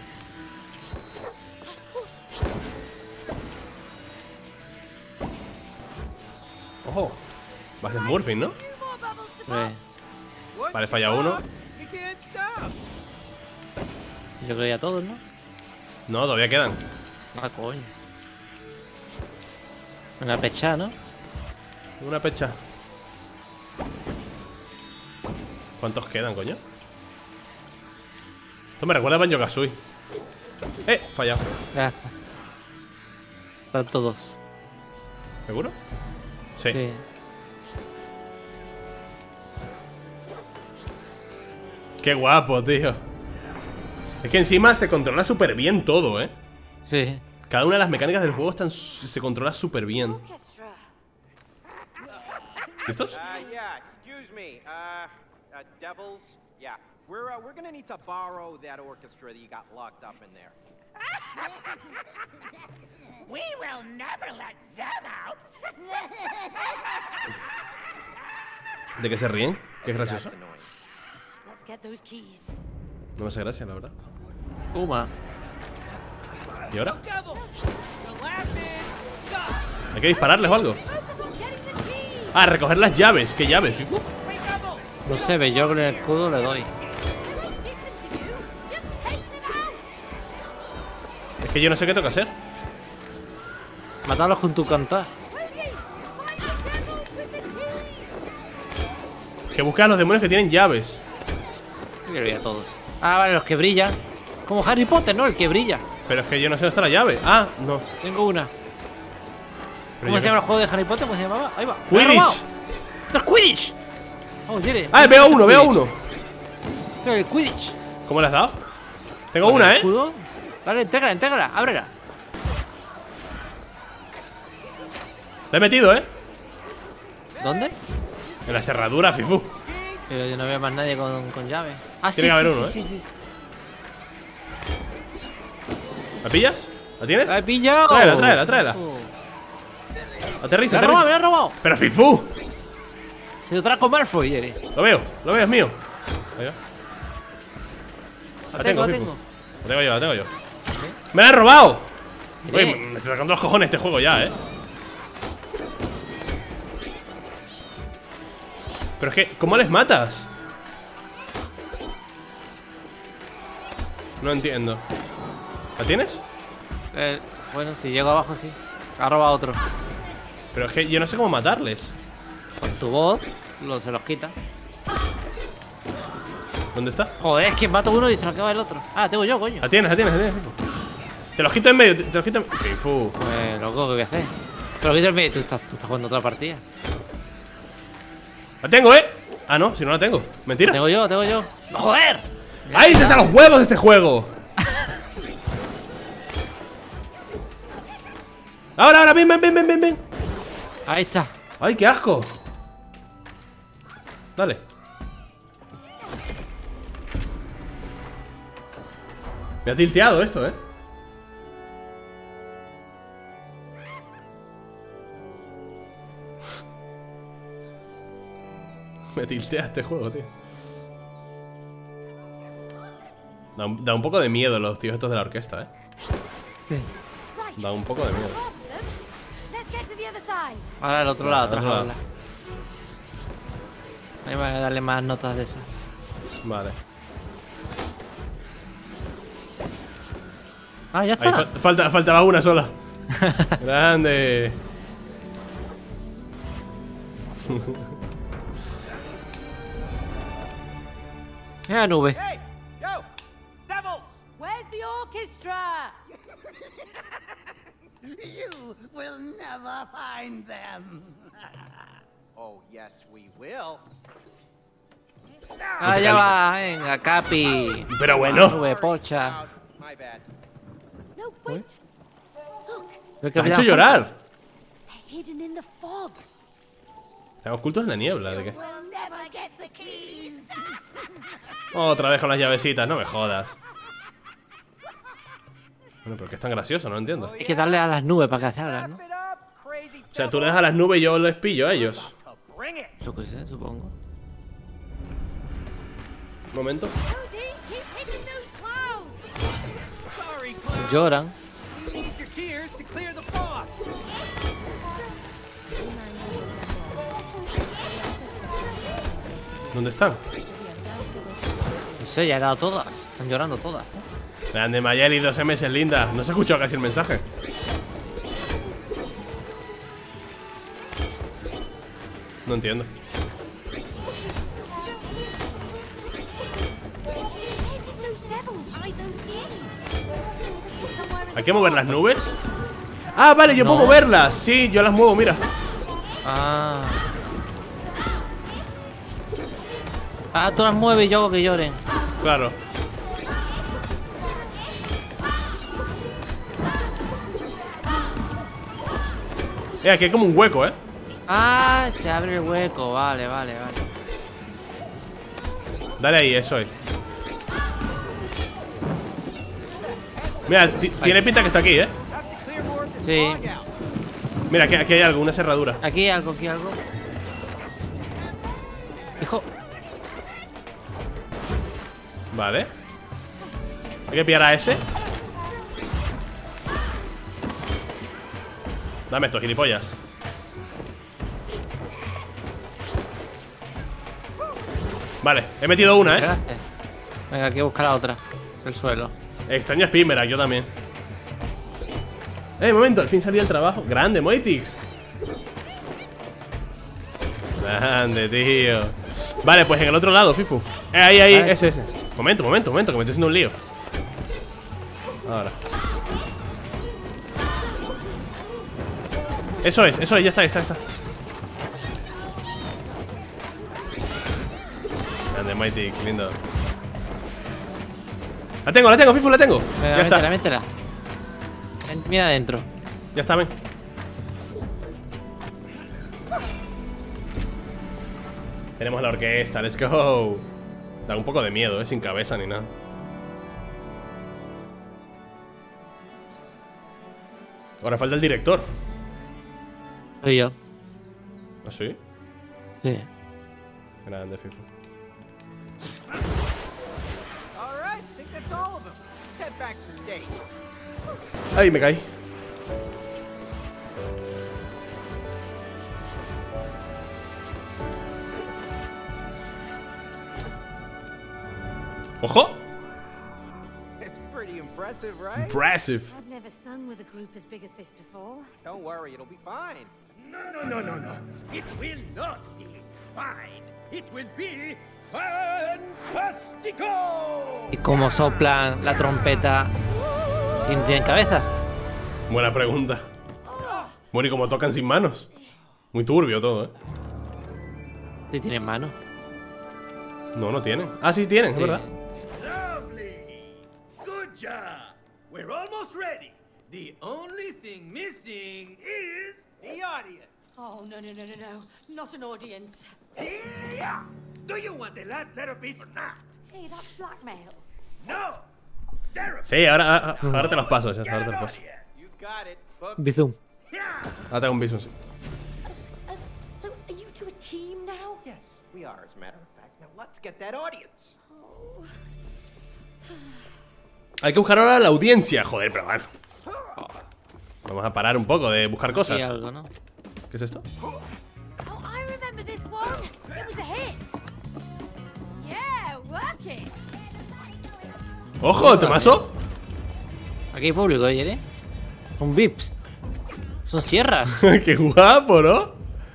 Ojo. Vas de Smurfing, ¿no? Two more bubbles to Eh, What? Vale, falla uno. You can't stop. yo creo que ya todos, ¿no? No, todavía quedan. Ah, coño. Una pecha, ¿no? Una pecha. ¿Cuántos quedan, coño? Esto me recuerda a Banjo-Kazooie. Eh, fallado. Ya está. Están todos. ¿Seguro? Sí. Sí. Qué guapo, tío. Es que encima se controla súper bien todo, ¿eh? Sí. Cada una de las mecánicas del juego están, se controla súper bien. orchestra. ¿Listos? Uh, yeah, excuse me. Uh, uh, devils. Yeah, we're uh, we're gonna need to borrow that orchestra that you got locked up in there. We will never let them out. ¿De qué se ríen? Qué gracioso. That's annoying. Let's get those keys. No me hace gracia, la verdad. Uma. ¿Y ahora? Devils, you're laughing. ¿Hay que dispararles o algo? Focus on getting the keys. Ah, recoger las llaves. ¿Qué llaves, Fifu? Hey, devils. No sé, ve, yo con el escudo le doy. They won't listen to you. Just take them out. Es que yo no sé qué tengo que hacer. Matarlos con tu cantar. Ruby, find the devils with the keys. Que buscar a los demonios que tienen llaves. Yo creo que a todos. Ah, vale, los que brillan. Como Harry Potter, ¿no? El que brilla. Pero es que yo no sé dónde está la llave. Ah, no. Tengo una. Pero ¿Cómo yo se qué- llama el juego de Harry Potter? ¿Cómo se llamaba? Ahí va. ¡Me lo he Quidditch. robado! ¡No es Quidditch! Oh, Jere. Ah, veo uno, veo uno. Esto es el Quidditch. ¿Cómo le has dado? Tengo ¿Con una, el ¿eh? escudo? Dale, entrégala, entrégala. Ábrela. La he metido, ¿eh? ¿Dónde? En la cerradura, Fifu. Pero yo no veo más nadie con, con llave. Ah, Tiene sí, que haber sí, uno, sí, ¿eh? sí, sí. ¿La pillas? ¿La tienes? ¡La he pillado! Tráela, tráela, tráela. Oh. Aterriza, ¡Me ha robado, me aterriza. ha robado! Pero Fifu. Se lo trajo Malfoy, Jere. Lo veo, lo veo, es mío. Ahí va. La La tengo, tengo, la Fifu. tengo. La tengo yo, la tengo yo. ¡Me la han robado! Mire. Oye, me está sacando los cojones este juego ya, ¿eh? Pero es que, ¿cómo les matas? No entiendo. ¿La tienes? Eh, bueno, si llego abajo, sí. Ha robado otro. Pero es que yo no sé cómo matarles. Con tu voz, lo, se los quita. ¿Dónde está? Joder, es que mato uno y se lo acaba el otro. Ah, tengo yo, coño. La tienes, la tienes, la tienes, Fifu. Te los quito en medio, te, te los quito en medio. Fifu. Pues loco, ¿qué voy a hacer? Pero quito el medio. Tú estás, tú estás jugando otra partida. La tengo, ¿eh? Ah, no, si no la tengo. Mentira. Tengo yo, tengo yo. ¡Joder! ¡Ahí están los huevos de este juego! Ahora, ahora, ven, ven, ven, ven, ven, ven. Ahí está. ¡Ay, qué asco! Dale. Me ha tilteado esto, ¿eh? Me tiltea este juego, tío. Da un, da un poco de miedo los tíos estos de la orquesta, ¿eh? Right. Da un poco de miedo. Off them. Let's get to the other side. Ahora al otro lado, Al atrás otro a lado. hablar. Ahí voy a darle más notas de esas. Vale. Ah, ya Ahí está. fa- falta, faltaba una sola. Grande. Mira la nube. Hey, yo, devils. Where's the orchestra? You will never find them. Oh, yes, we will. Ah, ya va, venga, Capi. Pero bueno. Nube pocha. Out. My bad. No, wait. Look, Lo que Me has me hecho da- llorar. they're hidden in the fog. Están ocultos en la niebla. ¿De qué? Will never get the keys. Otra vez con las llavecitas, no me jodas. Bueno, pero que es tan gracioso, no lo entiendo. Hay que darle a las nubes para que salgan, ¿no? Wrap it up, crazy O sea, tú le das a las nubes y yo les pillo a ellos. Bring it. Yo qué sé, supongo. Un momento. Cody, keep hitting those clouds. Sorry, Cloud. Lloran. You need your tears to clear the fog. ¿Dónde están? No sé, ya he dado todas. Están llorando todas. ¿eh? Grande Mayeli, dos meses, linda. No se ha escuchado casi el mensaje. No entiendo. ¿Hay que mover las nubes? Ah, vale, yo No. puedo moverlas. Sí, yo las muevo, mira. Ah. Ah, tú las mueves y yo hago que lloren. Claro. Eh, aquí hay como un hueco, ¿eh? Ah, se abre el hueco. Vale, vale, vale. Dale ahí, eso es. Mira, ti- tiene pinta que está aquí, ¿eh? Have to clear more of this Sí. fog out. Mira, aquí, aquí hay algo, una cerradura. Aquí hay algo, aquí hay algo. Hijo. Vale. Hay que pillar a ese. Dame esto, gilipollas. Vale, he metido una, ¿eh? Llegaste. Venga, hay que buscar la otra. El suelo. Extraño Spimera, yo también. Eh, momento, al fin salí del trabajo. Grande, Moitix. Grande, tío. Vale, pues en el otro lado, Fifu. Eh, ahí, ahí, Vale. ese, ese. Momento, momento, momento, que me estoy haciendo un lío. Ahora. Eso es, eso es, ya está, ya está, ya está. Grande, Moitix, lindo. La tengo, la tengo, Fifu, la tengo. Venga, Ya está, métela, métela. Ven, mira adentro. ya está, ven. Tenemos la orquesta, let's go. Da un poco de miedo, eh, sin cabeza ni nada. Ahora falta el director. Soy yo. ¿Ah, sí? Sí. Grande, Fifu. All right, I think that's all of them. Let's head back to the stage. Ay, me caí. ¡Ojo! It's pretty impressive, right? Impressive. I've never sung with a group as big as this before. Don't worry, it'll be fine. No, no, no, no, no. It will not be fine. It will be fantastico. ¿Y cómo soplan la trompeta si no tienen cabeza? Buena pregunta. Bueno, y como tocan sin manos. Muy turbio todo, ¿eh? Si tienen mano. No, no tienen. Ah, sí tienen, es Sí. verdad. Lovely. Good job. We're almost ready. The only thing missing is The audience. Oh, no, no, no, no, no. Not an audience. yeah. Do you want the last little piece or not? Hey, that's blackmail. No. It's therapy. Sí, ahora, ahora, ahora te los paso, ya está, Get ahora te an los paso. audience. You got it. Book. Bizum. Yeah. Ahora tengo un bison, sí. Uh, so, are you two a team now? Yes, we are, as a matter of fact. Now let's get that audience. Oh. Hay que buscar ahora la audiencia. Joder, pero bueno. Vamos a parar un poco de buscar Aquí cosas. algo, ¿no? ¿Qué es esto? Oh, I remember this one. It was a hit. Yeah, work it. ¡Ojo, Tomaso! Aquí hay público, ¿eh, Jerry? Son V I Ps. Son sierras. ¡Qué guapo, ¿no?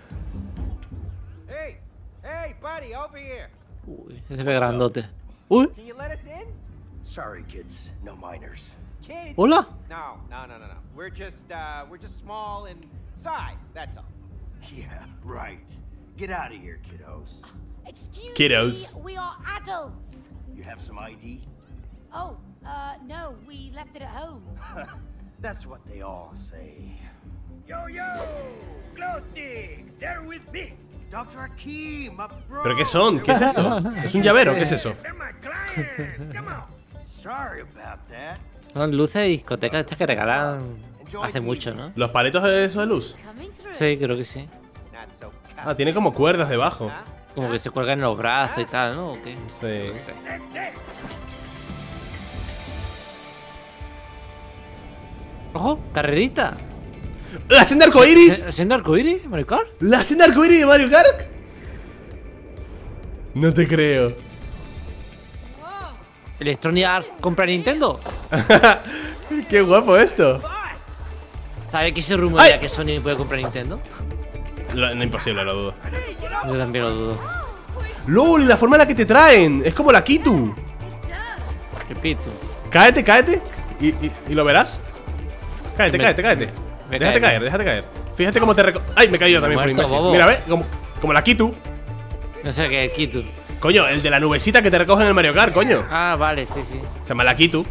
Hey, hey, buddy, over here. Uy, ese se ve grandote. Uy, Can you let us in? Sorry, kids. No minors. Kids? hola. No, no, no, no, no. We're just, uh, we're just small in size. That's all. Yeah, right. Get out of here, kiddos. Excuse Kiddos. me, we are adults. You have some I D? Oh, uh, no, we left it at home. That's what they all say. Yo, yo. Glow stick. They're with me. Doctor Akeem, my bro. ¿Pero qué son? ¿Qué es esto? ¿Es un llavero? ¿Qué es eso? They're my clients. Come on. Sorry about that. Son luces de discotecas estas que regalan enjoy Hace the mucho, evening. ¿no? ¿Los palitos de eso de luz? Coming through. Sí, creo que sí. Not so Ah, tiene como cuerdas debajo. Como que se cuelgan en los brazos y tal, ¿no? ¿O qué? Sí. No sé. ¡Ojo! ¡Carrerita! ¡La senda arcoiris! ¿Siendo arcoíris, Mario Kart? ¿La senda arcoiris de Mario Kart? No te creo. Whoa. ¿Electronic Arts compra Nintendo? Qué guapo esto. ¿Sabe que se rumorea ¡Ay! que Sony puede comprar Nintendo? Lo- no, imposible, lo dudo. Yo también lo dudo. LOL, y la forma en la que te traen. Es como la Kitu. Repito. Cáete, cáete. Y, y, y lo verás. Cáete, Me- cáete, cáete. me Déjate cae, caer, me- déjate caer. Fíjate cómo te reco... ¡Ay, me he caído también por Muerto, imbécil! bobo. Mira, ¿ves? Como, como la Kitu. No sé qué es Kitu. Coño, el de la nubecita que te recoge en el Mario Kart, coño. Ah, vale, sí, sí. Se llama la Kitu.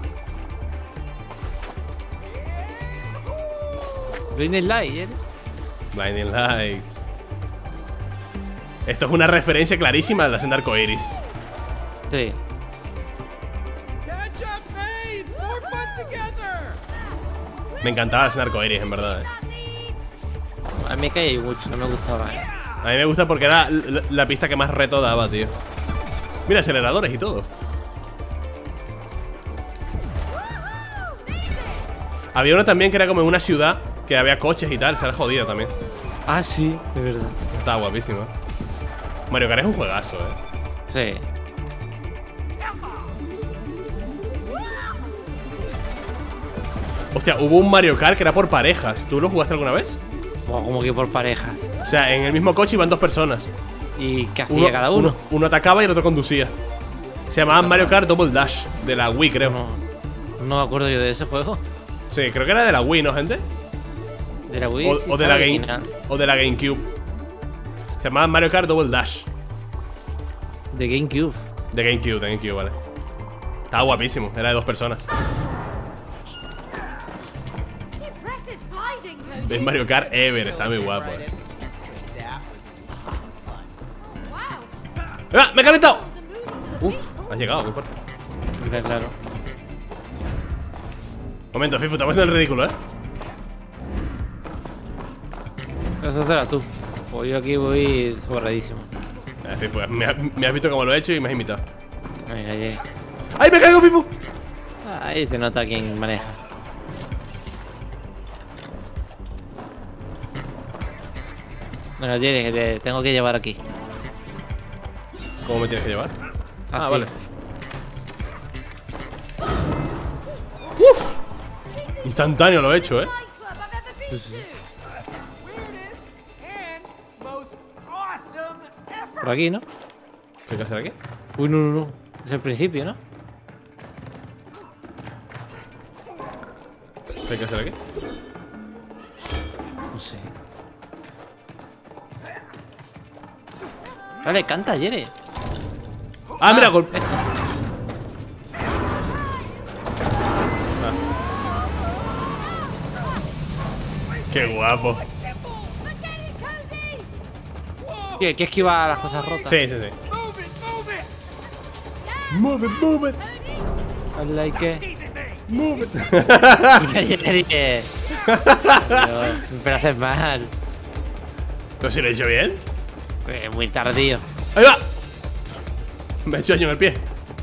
Blinding Light, ¿eh? Blinding Lights. Esto es una referencia clarísima de la senda arcoiris. Sí. Catch up, mates! More fun together! Me encantaba la senda arcoiris, en verdad. eh. That lead. A mí me caía mucho, no me gustaba, ¿eh? A mí me gusta porque era la, la pista que más reto daba, tío. Mira, aceleradores y todo. Había uno también que era como en una ciudad que había coches y tal, se era jodida también. Ah, sí, de verdad. Estaba guapísimo. Mario Kart es un juegazo, eh. Sí. Hostia, hubo un Mario Kart que era por parejas. ¿Tú lo jugaste alguna vez? Como como que por parejas. O sea, en el mismo coche iban dos personas. ¿Y qué hacía cada uno? Uno, uno atacaba y el otro conducía. Se llamaba Mario Kart Double Dash, de la Wii, creo. No, no me acuerdo yo de ese juego. Sí, creo que era de la Wii, ¿no, gente? De la Wii. O, sí, o de está la Game, original. o de la GameCube. Se llamaba Mario Kart Double Dash. De GameCube. De GameCube, de GameCube, vale. Estaba guapísimo, era de dos personas. Impressive sliding, Cody. Es Mario Kart Ever, está muy guapo, eh. Wow. ¡Ah! ¡Me he calentado! The moon. Uf, has llegado, qué fuerte. Mira, claro. Momento, Fifu, estamos haciendo el ridículo, eh. Eso será tú. Pues yo aquí voy borradísimo. Eh, Fifu, me, has- me has visto cómo lo he hecho y me has imitado. Venga, llegué. ¡Ay, me caigo, Fifu! Ahí se nota quién maneja. Bueno, Jerry, que te tengo que llevar aquí. ¿Cómo me tienes que llevar? Ah, Así. vale. ¡Uf! Instantáneo lo he hecho, eh. Nightclub I've ever been to. Weirdest and most awesome ever! Por aquí, ¿no? ¿Qué hay que hacer aquí? Uy, no, no, no. Es el principio, ¿no? ¿Qué hay que hacer aquí? No sé. Vale, canta, Jerry. Ah, mira, golpe. Esto. Qué guapo. Look at it, Cody. ¿Qué, qué esquiva las cosas rotas? Sí, sí, sí. Move it, move it! Move it, move it, I like it. Easy, mate! move it. Mira, Jerry, que... Tío, me haces mal. ¿Pero si lo he hecho bien? Eh, Muy tardío. ¡Ahí va! Me he hecho daño en el pie.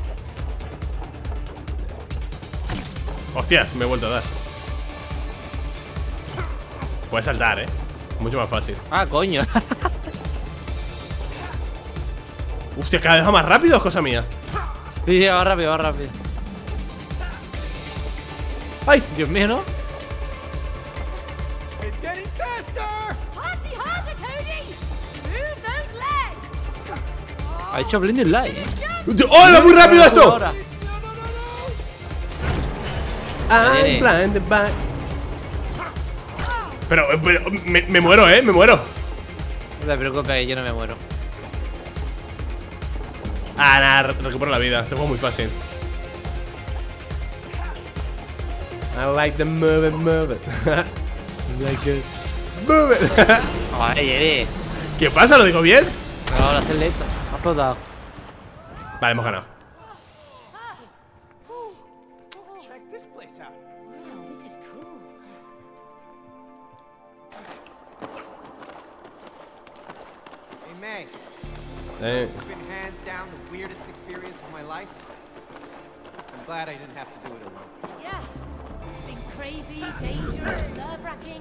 Hostias, me he vuelto a dar. Puedes saltar, eh. Mucho más fácil. Ah, coño. Hostia, cada vez va más rápido, es cosa mía. Sí, sí, va rápido, va rápido. ¡Ay! Dios mío, ¿no? It's getting faster! Party harder, Cody. Move those legs. Ha hecho Blinding Light, ¿eh? ¡Hola, muy rápido esto! Ahora. I'm blinded by... Pero, pero me, me muero, eh, me muero. No te preocupes, que yo no me muero. Ah, nada, re- recupero la vida. Este juego es muy fácil. I like the move it, move it. I like it. Move it. Joder, Jerry. ¿Qué pasa? ¿Lo digo bien? No, lo haces lento. Ha explotado. Vale, hemos ganado. Check this place out. Wow, this is cool. Eh. This has been hands down the weirdest experience of my life. I'm glad I didn't have to do it alone. Yeah. It's been crazy, dangerous, nerve-wracking.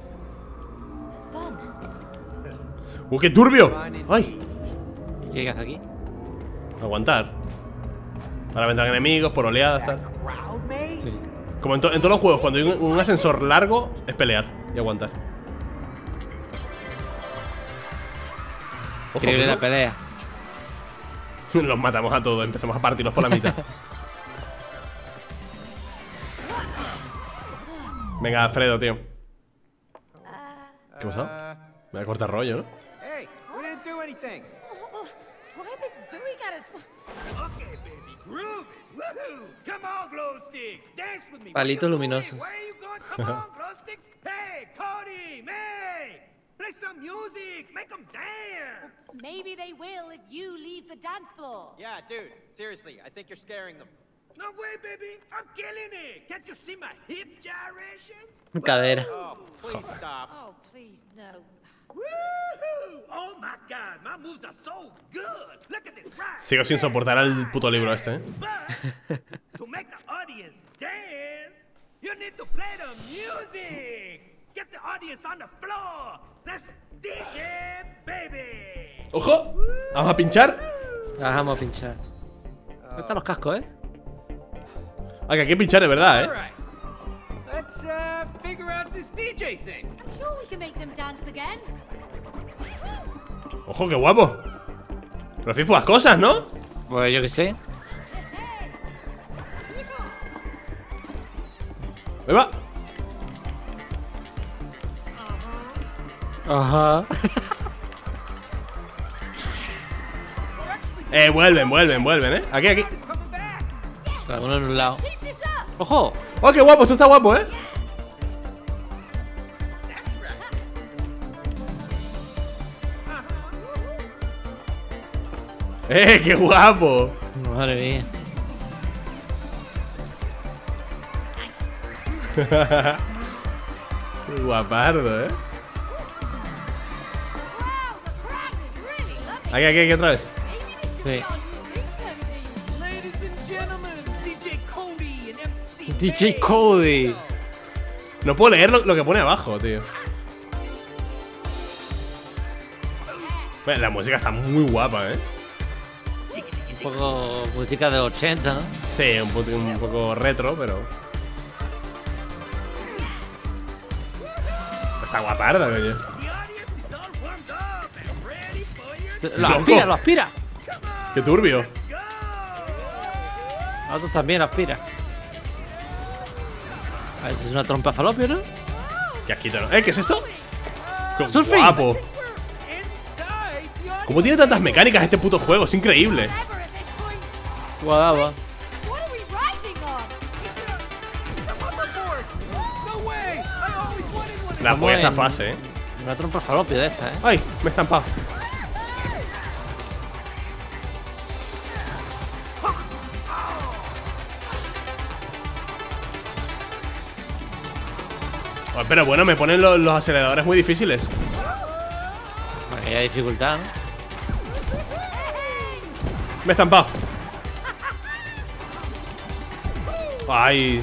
But fun. ¡Uh, qué turbio! ¡Ay! ¿Y qué hace aquí? Aguantar. Ahora vendrán enemigos por oleadas, tal. Crowd, mate? Sí. Como en, to- en todos los juegos, cuando hay un, un ascensor largo, es pelear y aguantar. Ojo, Increíble ¿no? la pelea. Los matamos a todos, empezamos a partirlos por la mitad. Venga, Alfredo, tío. ¿Qué pasa? Uh, Me voy a cortar rollo, ¿no? hey, we didn't do anything. Oh, why are they booing at us? Okay, baby, groove it. Woohoo! Come on, glow sticks. Dance with me. Palitos Where you luminosos. going? Where are you going? Come on, glow sticks. Hey, Cody, May. Play some music. Make them dance. Maybe they will if you leave the dance floor. Yeah, dude, seriously, I think you're scaring them. No way, baby. I'm killing it. Can't you see my hip gyrations? Cadera. Oh, please stop. Oh, please, no. Woohoo! Oh my God, my moves are so good. Look at this right. Sigo sin soportar al puto libro este, ¿eh? But to make the audience dance, you need to play the music. Get the audience on the floor. Let's D J, baby. ¡Ojo! Vamos a pinchar. Vamos a pinchar. ¿Dónde están los cascos, eh? Ah, que hay que pinchar de verdad, All ¿eh? right, let's uh, figure out this D J thing. I'm sure we can make them dance again. ¡Ojo, qué guapo! Pero fifu las cosas, ¿no? Pues yo qué sé. Ahí va. Ajá. Eh, vuelven, vuelven, vuelven, ¿eh? Aquí, aquí. It's coming back. Cada uno en un lado. Keep this up. ¡Ojo! ¡Oh, qué guapo! Esto está guapo, ¿eh? That's right. ¡Eh, qué guapo! Madre mía. Qué guapardo, ¿eh? Wow, the crowd is really loving Aquí, aquí, aquí otra vez. it. Maybe this should Sí. be on YouTube. Ladies and gentlemen, D J Cody and M C D J May. Cody. No puedo leer lo, lo que pone abajo, tío. Bueno, la música está muy guapa, ¿eh? Un poco música de ochenta, ¿no? Sí, un, pu- un poco retro, pero... Está guaparda, coño. The audience is all warmed up and ready for your Lo Loco. aspira, lo aspira. ¡Qué turbio! go. Nosotros también aspira. A ver, es una trompa falopio, ¿no? ¡Qué asquito, ¿no? ¿Eh? ¿Qué es esto? ¡Qué Surfing. guapo! Inside the audience. ¿Cómo tiene tantas mecánicas este puto juego? Es increíble. Ever at this point. Guadaba. What are we riding on? The hoverboard. No way. I always wanted one. La Como polla esta en- fase, ¿eh? Una trompa falopio de esta, ¿eh? ¡Ay! Me he estampado. Oh, pero bueno, me ponen los, los aceleradores muy difíciles. Bueno, que haya dificultad, ¿no? Me he estampado. ¡Ay!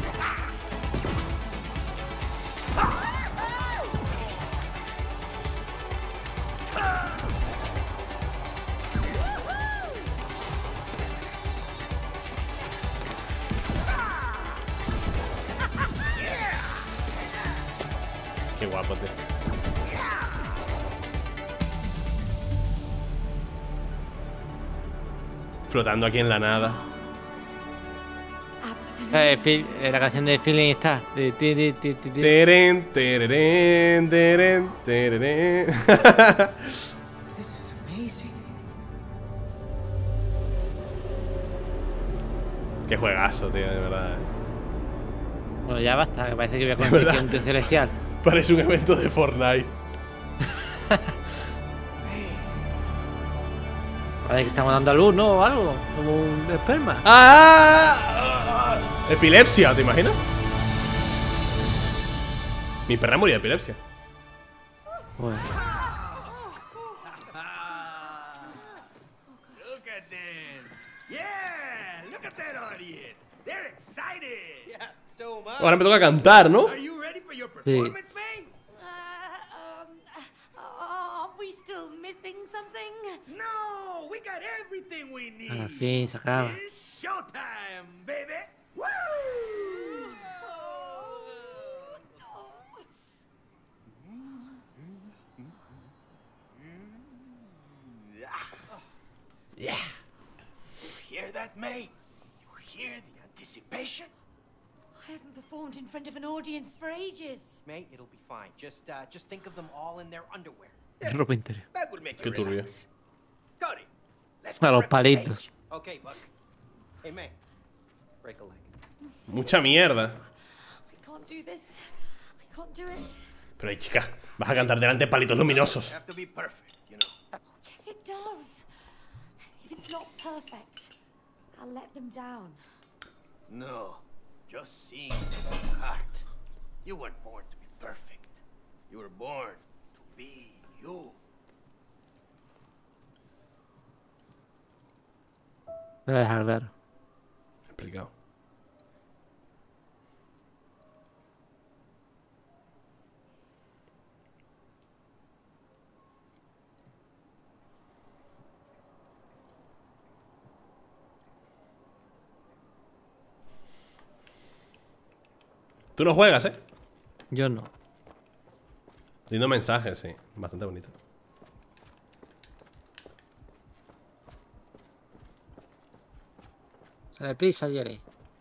Qué guapo, tío. Flotando aquí en la nada. Eh, Phil- eh, la canción de Feeling Star. Ti, ti, ti, ti, ti, ti. Teren, tereren, teren, tereren. This is amazing. Qué juegazo, tío, de verdad. ¿eh? Bueno, ya basta, que parece que voy a verdad. conseguir un tío celestial. Parece un evento de Fortnite. Parece que estamos dando a luz, ¿no? O algo. Como un esperma. ¡Ah! Epilepsia, ¿te imaginas? Mi perra murió de epilepsia. Bueno. Yeah, look at that audience. They're excited. Yeah, so am I. Ahora me toca cantar, ¿no? Are you ready for your performance, May? Uh, um, uh, aren't we still missing something? No, we got everything we need. Al fin se acaba. It's showtime, baby. Woo! Yeah. You hear that, May? You hear the anticipation? I haven't performed in front of an audience for ages. May, it'll be fine. Just, uh, just think of them all in their underwear. Ropa interior. That will make Qué you turbio. relax. Got it. Let's A go los prep the palitos. stage. Okay, Buck. Hey, May. Break a leg. Mucha mierda. I can't do this. I can't do it. Pero ahí, chica, vas a cantar delante de palitos luminosos. Have to be perfect, you know. Yes, it does. If it's not perfect, I'll let them down. No, just sing from the heart. You weren't born to be perfect. You were born to be you. Me voy a dejar claro. Explicado. Tú no juegas, ¿eh? Yo no. Lindo mensaje, sí. Bastante bonito. Sale prisa, Jerry.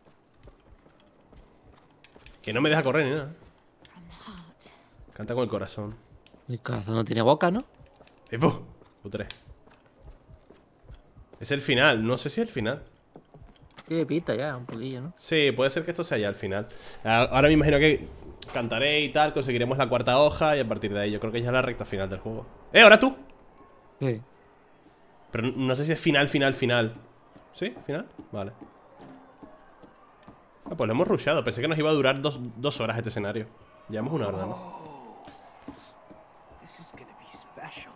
Que no me deja correr ni nada. From the heart. Canta con el corazón. Mi corazón no tiene boca, ¿no? ¡Fifo! Putre. Es el final. No sé si es el final. Tiene pinta ya, un poquillo, ¿no? Sí, puede ser que esto sea ya el final. A- Ahora me imagino que cantaré y tal, conseguiremos la cuarta hoja y a partir de ahí yo creo que ya es la recta final del juego. ¡Eh, ahora tú! Sí. Pero no sé si es final, final, final. ¿Sí? ¿Final? Vale. Ah, pues lo hemos rushado. Pensé que nos iba a durar dos, dos horas este escenario. Llevamos una hora dando. This is gonna be special.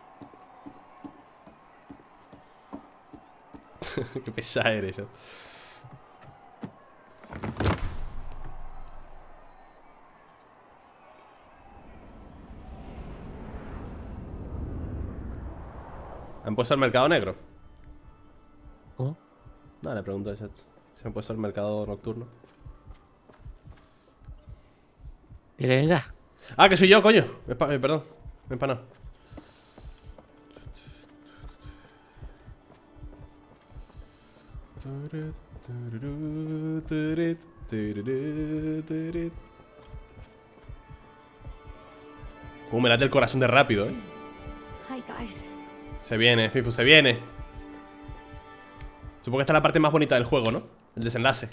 Qué pesada eres yo. ¿Han puesto el mercado negro? ¿Cómo? No, le pregunto a chat. ¿Se han puesto el mercado nocturno? Mire, venga. Ah, que soy yo, coño. Me he espa- eh, perdón, me he empanado. Uh, me late el corazón de rápido, eh. Hi, guys. Se viene, Fifu, se viene. Supongo que esta es la parte más bonita del juego, ¿no? El desenlace.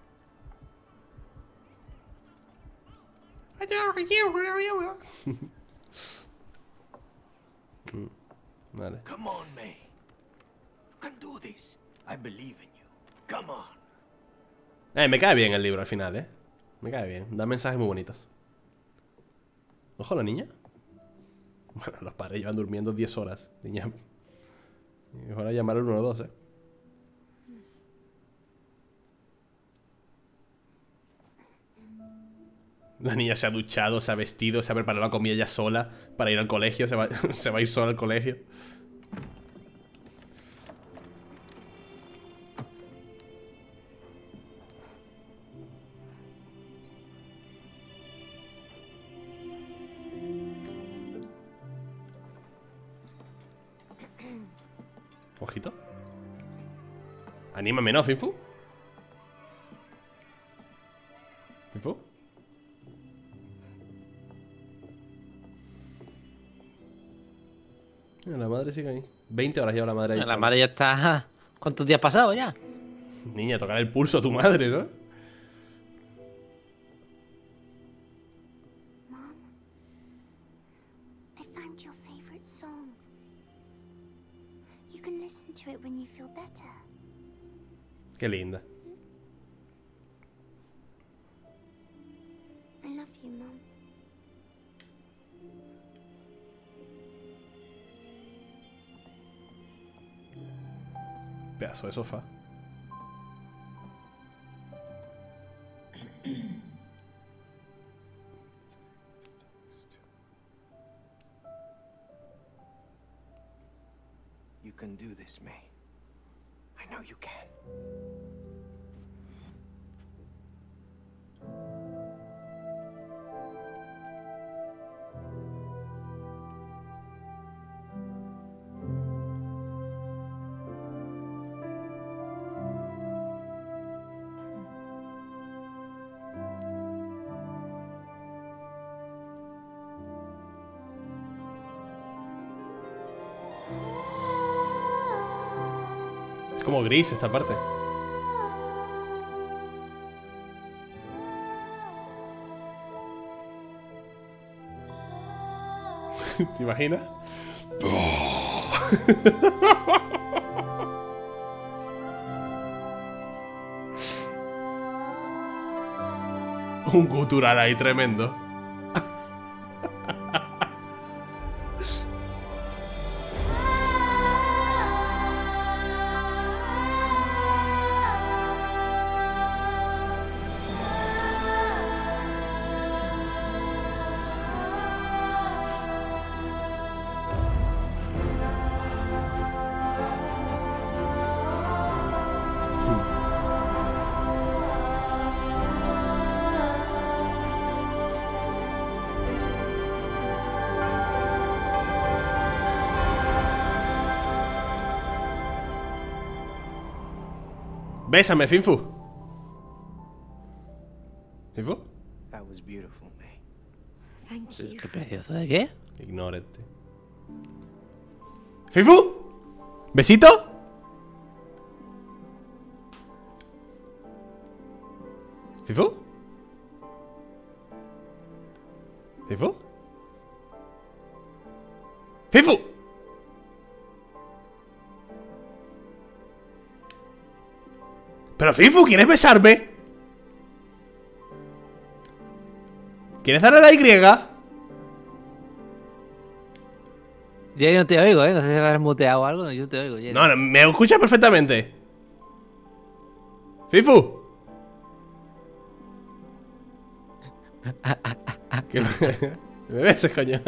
Mm, vale. Come on, May. You can do this. I believe in you. Come on. Eh, me cae bien el libro al final, eh. Me cae bien. Da mensajes muy bonitos. Ojo, la niña. Bueno, los padres llevan durmiendo diez horas. Niña. Y ahora llamar al uno dos, eh. La niña se ha duchado, se ha vestido, se ha preparado la comida ella sola para ir al colegio. Se va, se va a ir sola al colegio. Ojito. Anímame, ¿no, Finfu? ¿Finfu? Mira, la madre sigue ahí. veinte horas lleva la madre ahí. La chaval. madre ya está. ajá. ¿Cuántos días pasados ya? Niña, tocar el pulso a tu madre, ¿no? Mom, I found your favorite song. You can listen to it when you feel better. Qué linda. I love you, Mom. Pedazo de sofá. I know you can. Es como gris esta parte. ¿Te imaginas? Un gutural ahí tremendo. Bésame, Finfu. ¿Finfu? That was beautiful, May. Thank you. ¿Qué precioso de qué? Ignórate. ¿Finfu? ¿Besito? ¿Finfu? ¿Finfu? ¡Finfu! Pero Finfu, ¿quieres besarme? ¿Quieres darle a la Y? Jerry, no te oigo, ¿eh? No sé si has muteado o algo. No, yo no te oigo, Jerry. No, no, me escuchas perfectamente. Finfu. Que me, me beses, coño.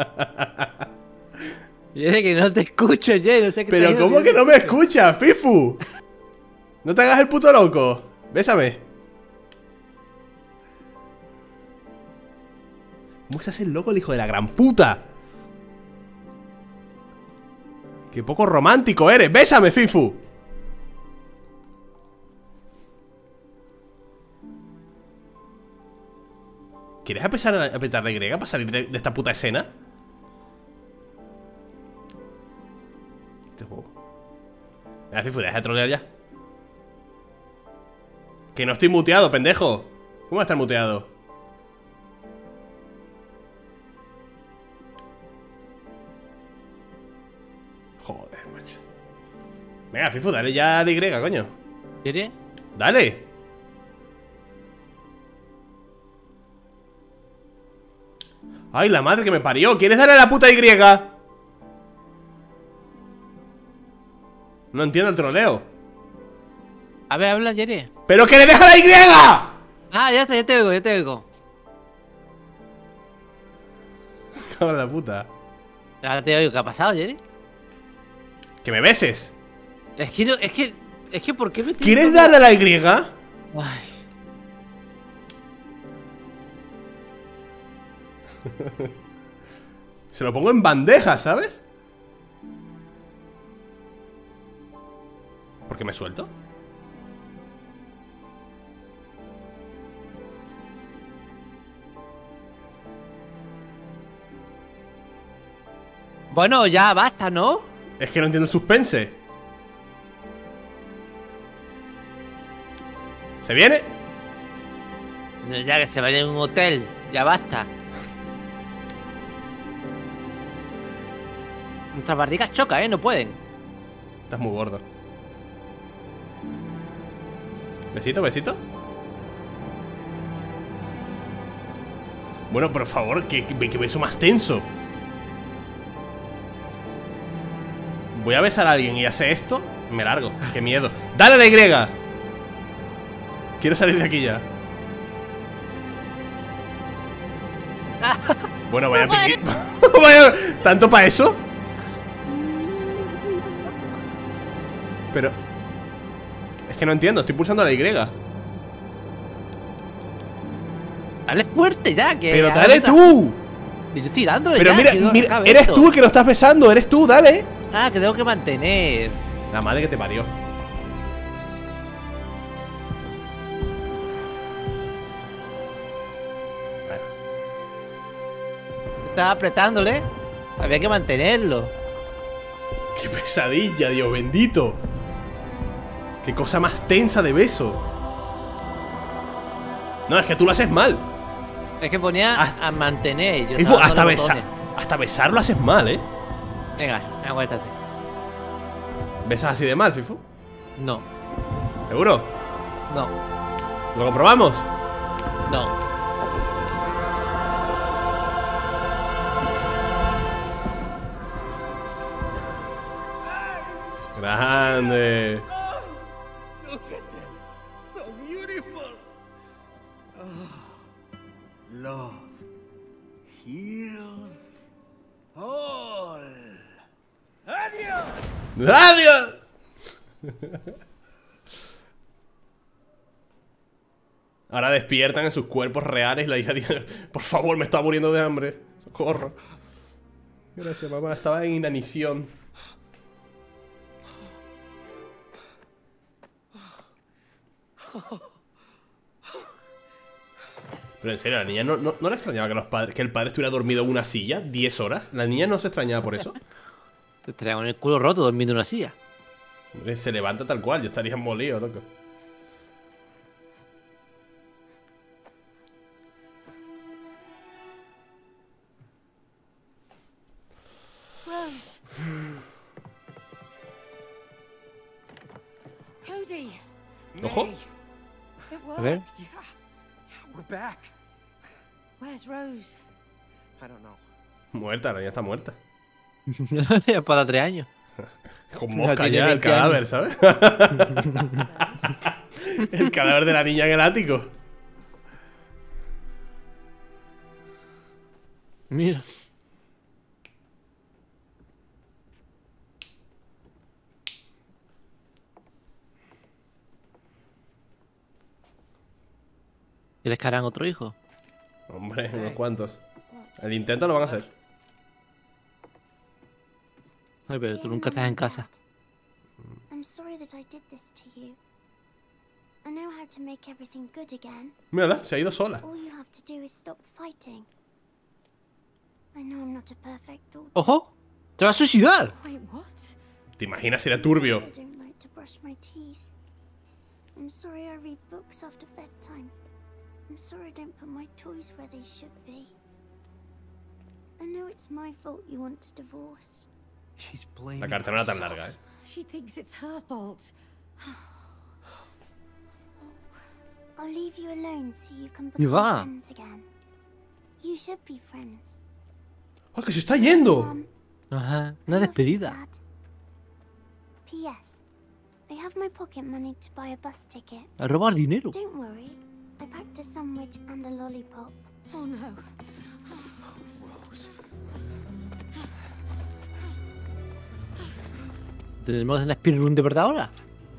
Jerry, que no te escucho, Jerry. No sé qué Pero estás ¿cómo diciendo. que no me escuchas, Fifu? No te hagas el puto loco. Bésame. ¿Cómo estás el loco, el hijo de la gran puta? Qué poco romántico eres. Bésame, Fifu. ¿Quieres empezar a apretar de griega para salir de, de esta puta escena? Este juego. Venga, Fifu, deja de trolear ya. Que no estoy muteado, pendejo. ¿Cómo va a estar muteado? Joder, macho. Venga, Fifu, dale ya a la Y, coño. ¿Jerry? Dale. Ay, la madre que me parió. ¿Quieres darle a la puta Y? No entiendo el troleo. A ver, habla, Jerry. ¡Pero que le deja la Y! Ah, ya está, ya te oigo, ya te oigo. Cago en la puta. Ahora te oigo. ¿Qué ha pasado, Jerry? Que me beses. Es que no, es que. Es que, ¿por qué me ¿Quieres darle a la Y? Ay. Se lo pongo en bandeja, ¿sabes? ¿Por qué me suelto? Bueno, ya basta, ¿no? Es que no entiendo el suspense. ¿Se viene? Ya que se vaya en un hotel, ya basta. Nuestras barrigas chocan, ¿eh? No pueden. Estás muy gordo. ¿Besito, besito? Bueno, por favor, que, que, que beso más tenso. Voy a besar a alguien y hace esto. Me largo, qué miedo. ¡Dale a la Y! Quiero salir de aquí ya. Bueno, vaya piqui... Vaya... ¿Tanto para eso? Pero... Es que no entiendo, estoy pulsando la Y. Dale fuerte ya, que. Pero ahora dale está- tú. Yo estoy dándole Pero ya, mira, que no mira, acabe eres esto. tú el que lo estás besando, eres tú, dale. Ah, que tengo que mantener. La madre que te parió. Bueno, Estaba apretándole. Había que mantenerlo. qué pesadilla, Dios bendito. Qué cosa más tensa de beso. No, es que tú lo haces mal. Es que ponía Hasta- a mantener. Yo Fifu, estaba hasta dándole besar. botones. Hasta besar lo haces mal, eh. Venga, aguántate. ¿Besas así de mal, Fifu? No, ¿Seguro? no, ¿Lo comprobamos? no. Grande. Look at them. So beautiful. Ah, love heals all. Adiós. ¡Adiós! Ahora despiertan en sus cuerpos reales. La hija dice: por favor, me estaba muriendo de hambre. Socorro. Gracias, mamá. Estaba en inanición. Pero en serio, la niña no, no, no le extrañaba que, los padres, que el padre estuviera dormido en una silla diez horas. La niña no se extrañaba por eso. Te estaría con el culo roto durmiendo en una silla. Hombre, se levanta tal cual, yo estaría molido, loco. Rose. Cody, Ojo. it A ver. worked. We're back. Where's Rose? I don't know. Muerta, la niña está muerta. Ya para tres años. Con Ya mosca tiene ya, el veinte cadáver, años. ¿sabes? El cadáver de la niña en el ático. Mira. ¿Quieres que harán otro hijo? Hombre, unos cuantos. El intento lo van a hacer. Ay, pero tú nunca estás en casa. I'm sorry that I did this to you. I know how to make everything good again. Mírala, se ha ido sola. All you have to do is stop fighting. I know I'm not a perfect daughter. ¡Ojo! ¡Te vas a suicidar! Wait, what? ¿Te imaginas si era turbio? I don't like to brush my teeth. I'm sorry I read books after bedtime. I'm sorry I don't put my toys where they should be. I know it's my fault you want a divorce. She's blaming La carta no era tan herself. larga, eh. She thinks it's her fault. I'll leave you alone so you can Y become va. friends again. You should be friends. ¡Ah, que se está yendo! Mom, Ajá, I una love you, despedida. Dad. P S. I have my pocket money to buy a bus ticket. A robar dinero. Don't worry. I packed a sandwich and a lollipop. Oh no. ¿Tenemos una speedrun de verdad ahora?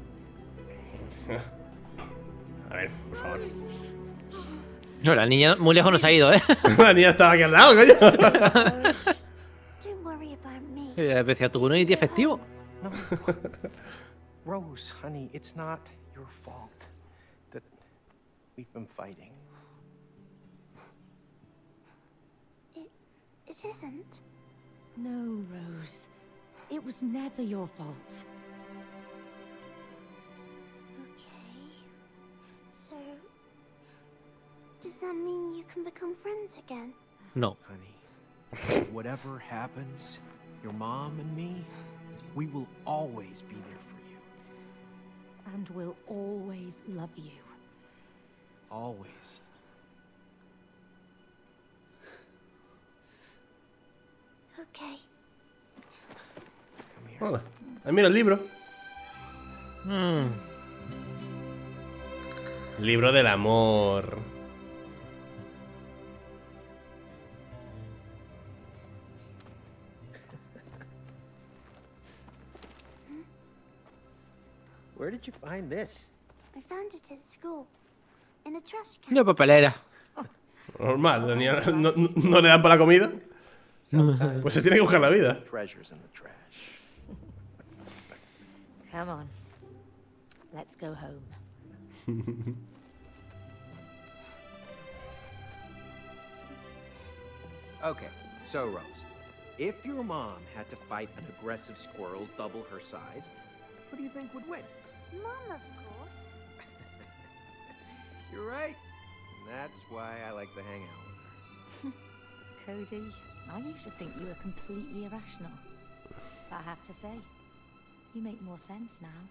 A ver, por favor. No, la niña muy lejos nos ha ido, ¿eh? La niña estaba aquí al lado, coño. Don't worry about me. Eh, Decía, tuvo un día festivo. No. Rose, honey, it's not your fault that we've been fighting. It isn't. No, Rose. It was never your fault. Okay. So, does that mean you can become friends again? No. Honey, whatever happens, your mom and me, we will always be there for you. And we'll always love you. Always. Okay. Come here. Hola. Ahí mira el libro. Mm. Libro del amor. Where did you find this? I found it at school. In a trash can. Una papelera. Normal, los niños no, no, no le dan para la comida. Pues se tiene que buscar la vida. Treasures in the trash. Come on. Let's go home. Okay, so Rose, if your mom had to fight an aggressive squirrel double her size, what do you think would win? Mom, of course. You're right. That's why I like to hang out with her. Cody, I used to think you were completely irrational. But I have to say, you make more sense now.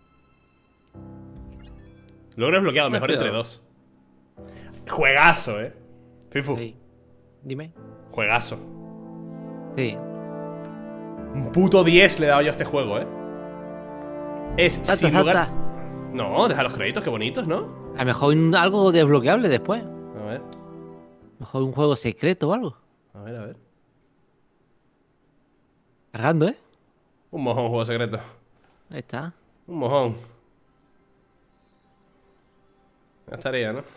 Logro desbloqueado, mejor entre dos. Juegazo, eh. Fifu. Sí. Dime. Juegazo. Sí. Un puto diez le he dado yo a este juego, eh. Es Salta, sin salta. lugar... No, deja los créditos, qué bonitos, ¿no? A lo mejor un- algo desbloqueable después. A ver, A lo mejor un juego secreto o algo. a ver, a ver. Cargando, ¿eh? Un mojón, juego secreto. Ahí está. Un mojón. Ya estaría, ¿no?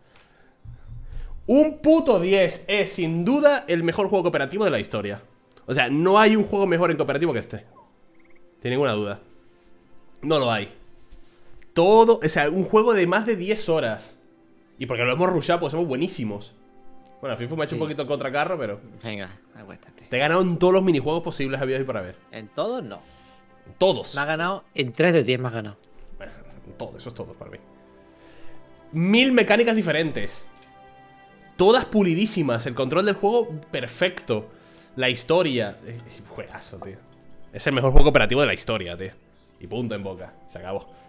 Un puto diez es sin duda el mejor juego cooperativo de la historia. O sea, no hay un juego mejor en cooperativo que este. Sin ninguna duda. No lo hay. Todo, o sea, un juego de más de diez horas. Y porque lo hemos rushado, pues somos buenísimos. Bueno, Fifu me ha hecho Sí. un poquito contracarro, pero Venga, acuéstate. te he ganado en todos los minijuegos posibles habidos y por haber. En todos no. Todos. Me ha ganado en tres de diez me ha ganado. Bueno, todo, eso es todo para mí. Mil mecánicas diferentes. Todas pulidísimas. El control del juego, perfecto. La historia. Eh, Juegazo, tío. Es el mejor juego cooperativo de la historia, tío. Y punto en boca. Se acabó.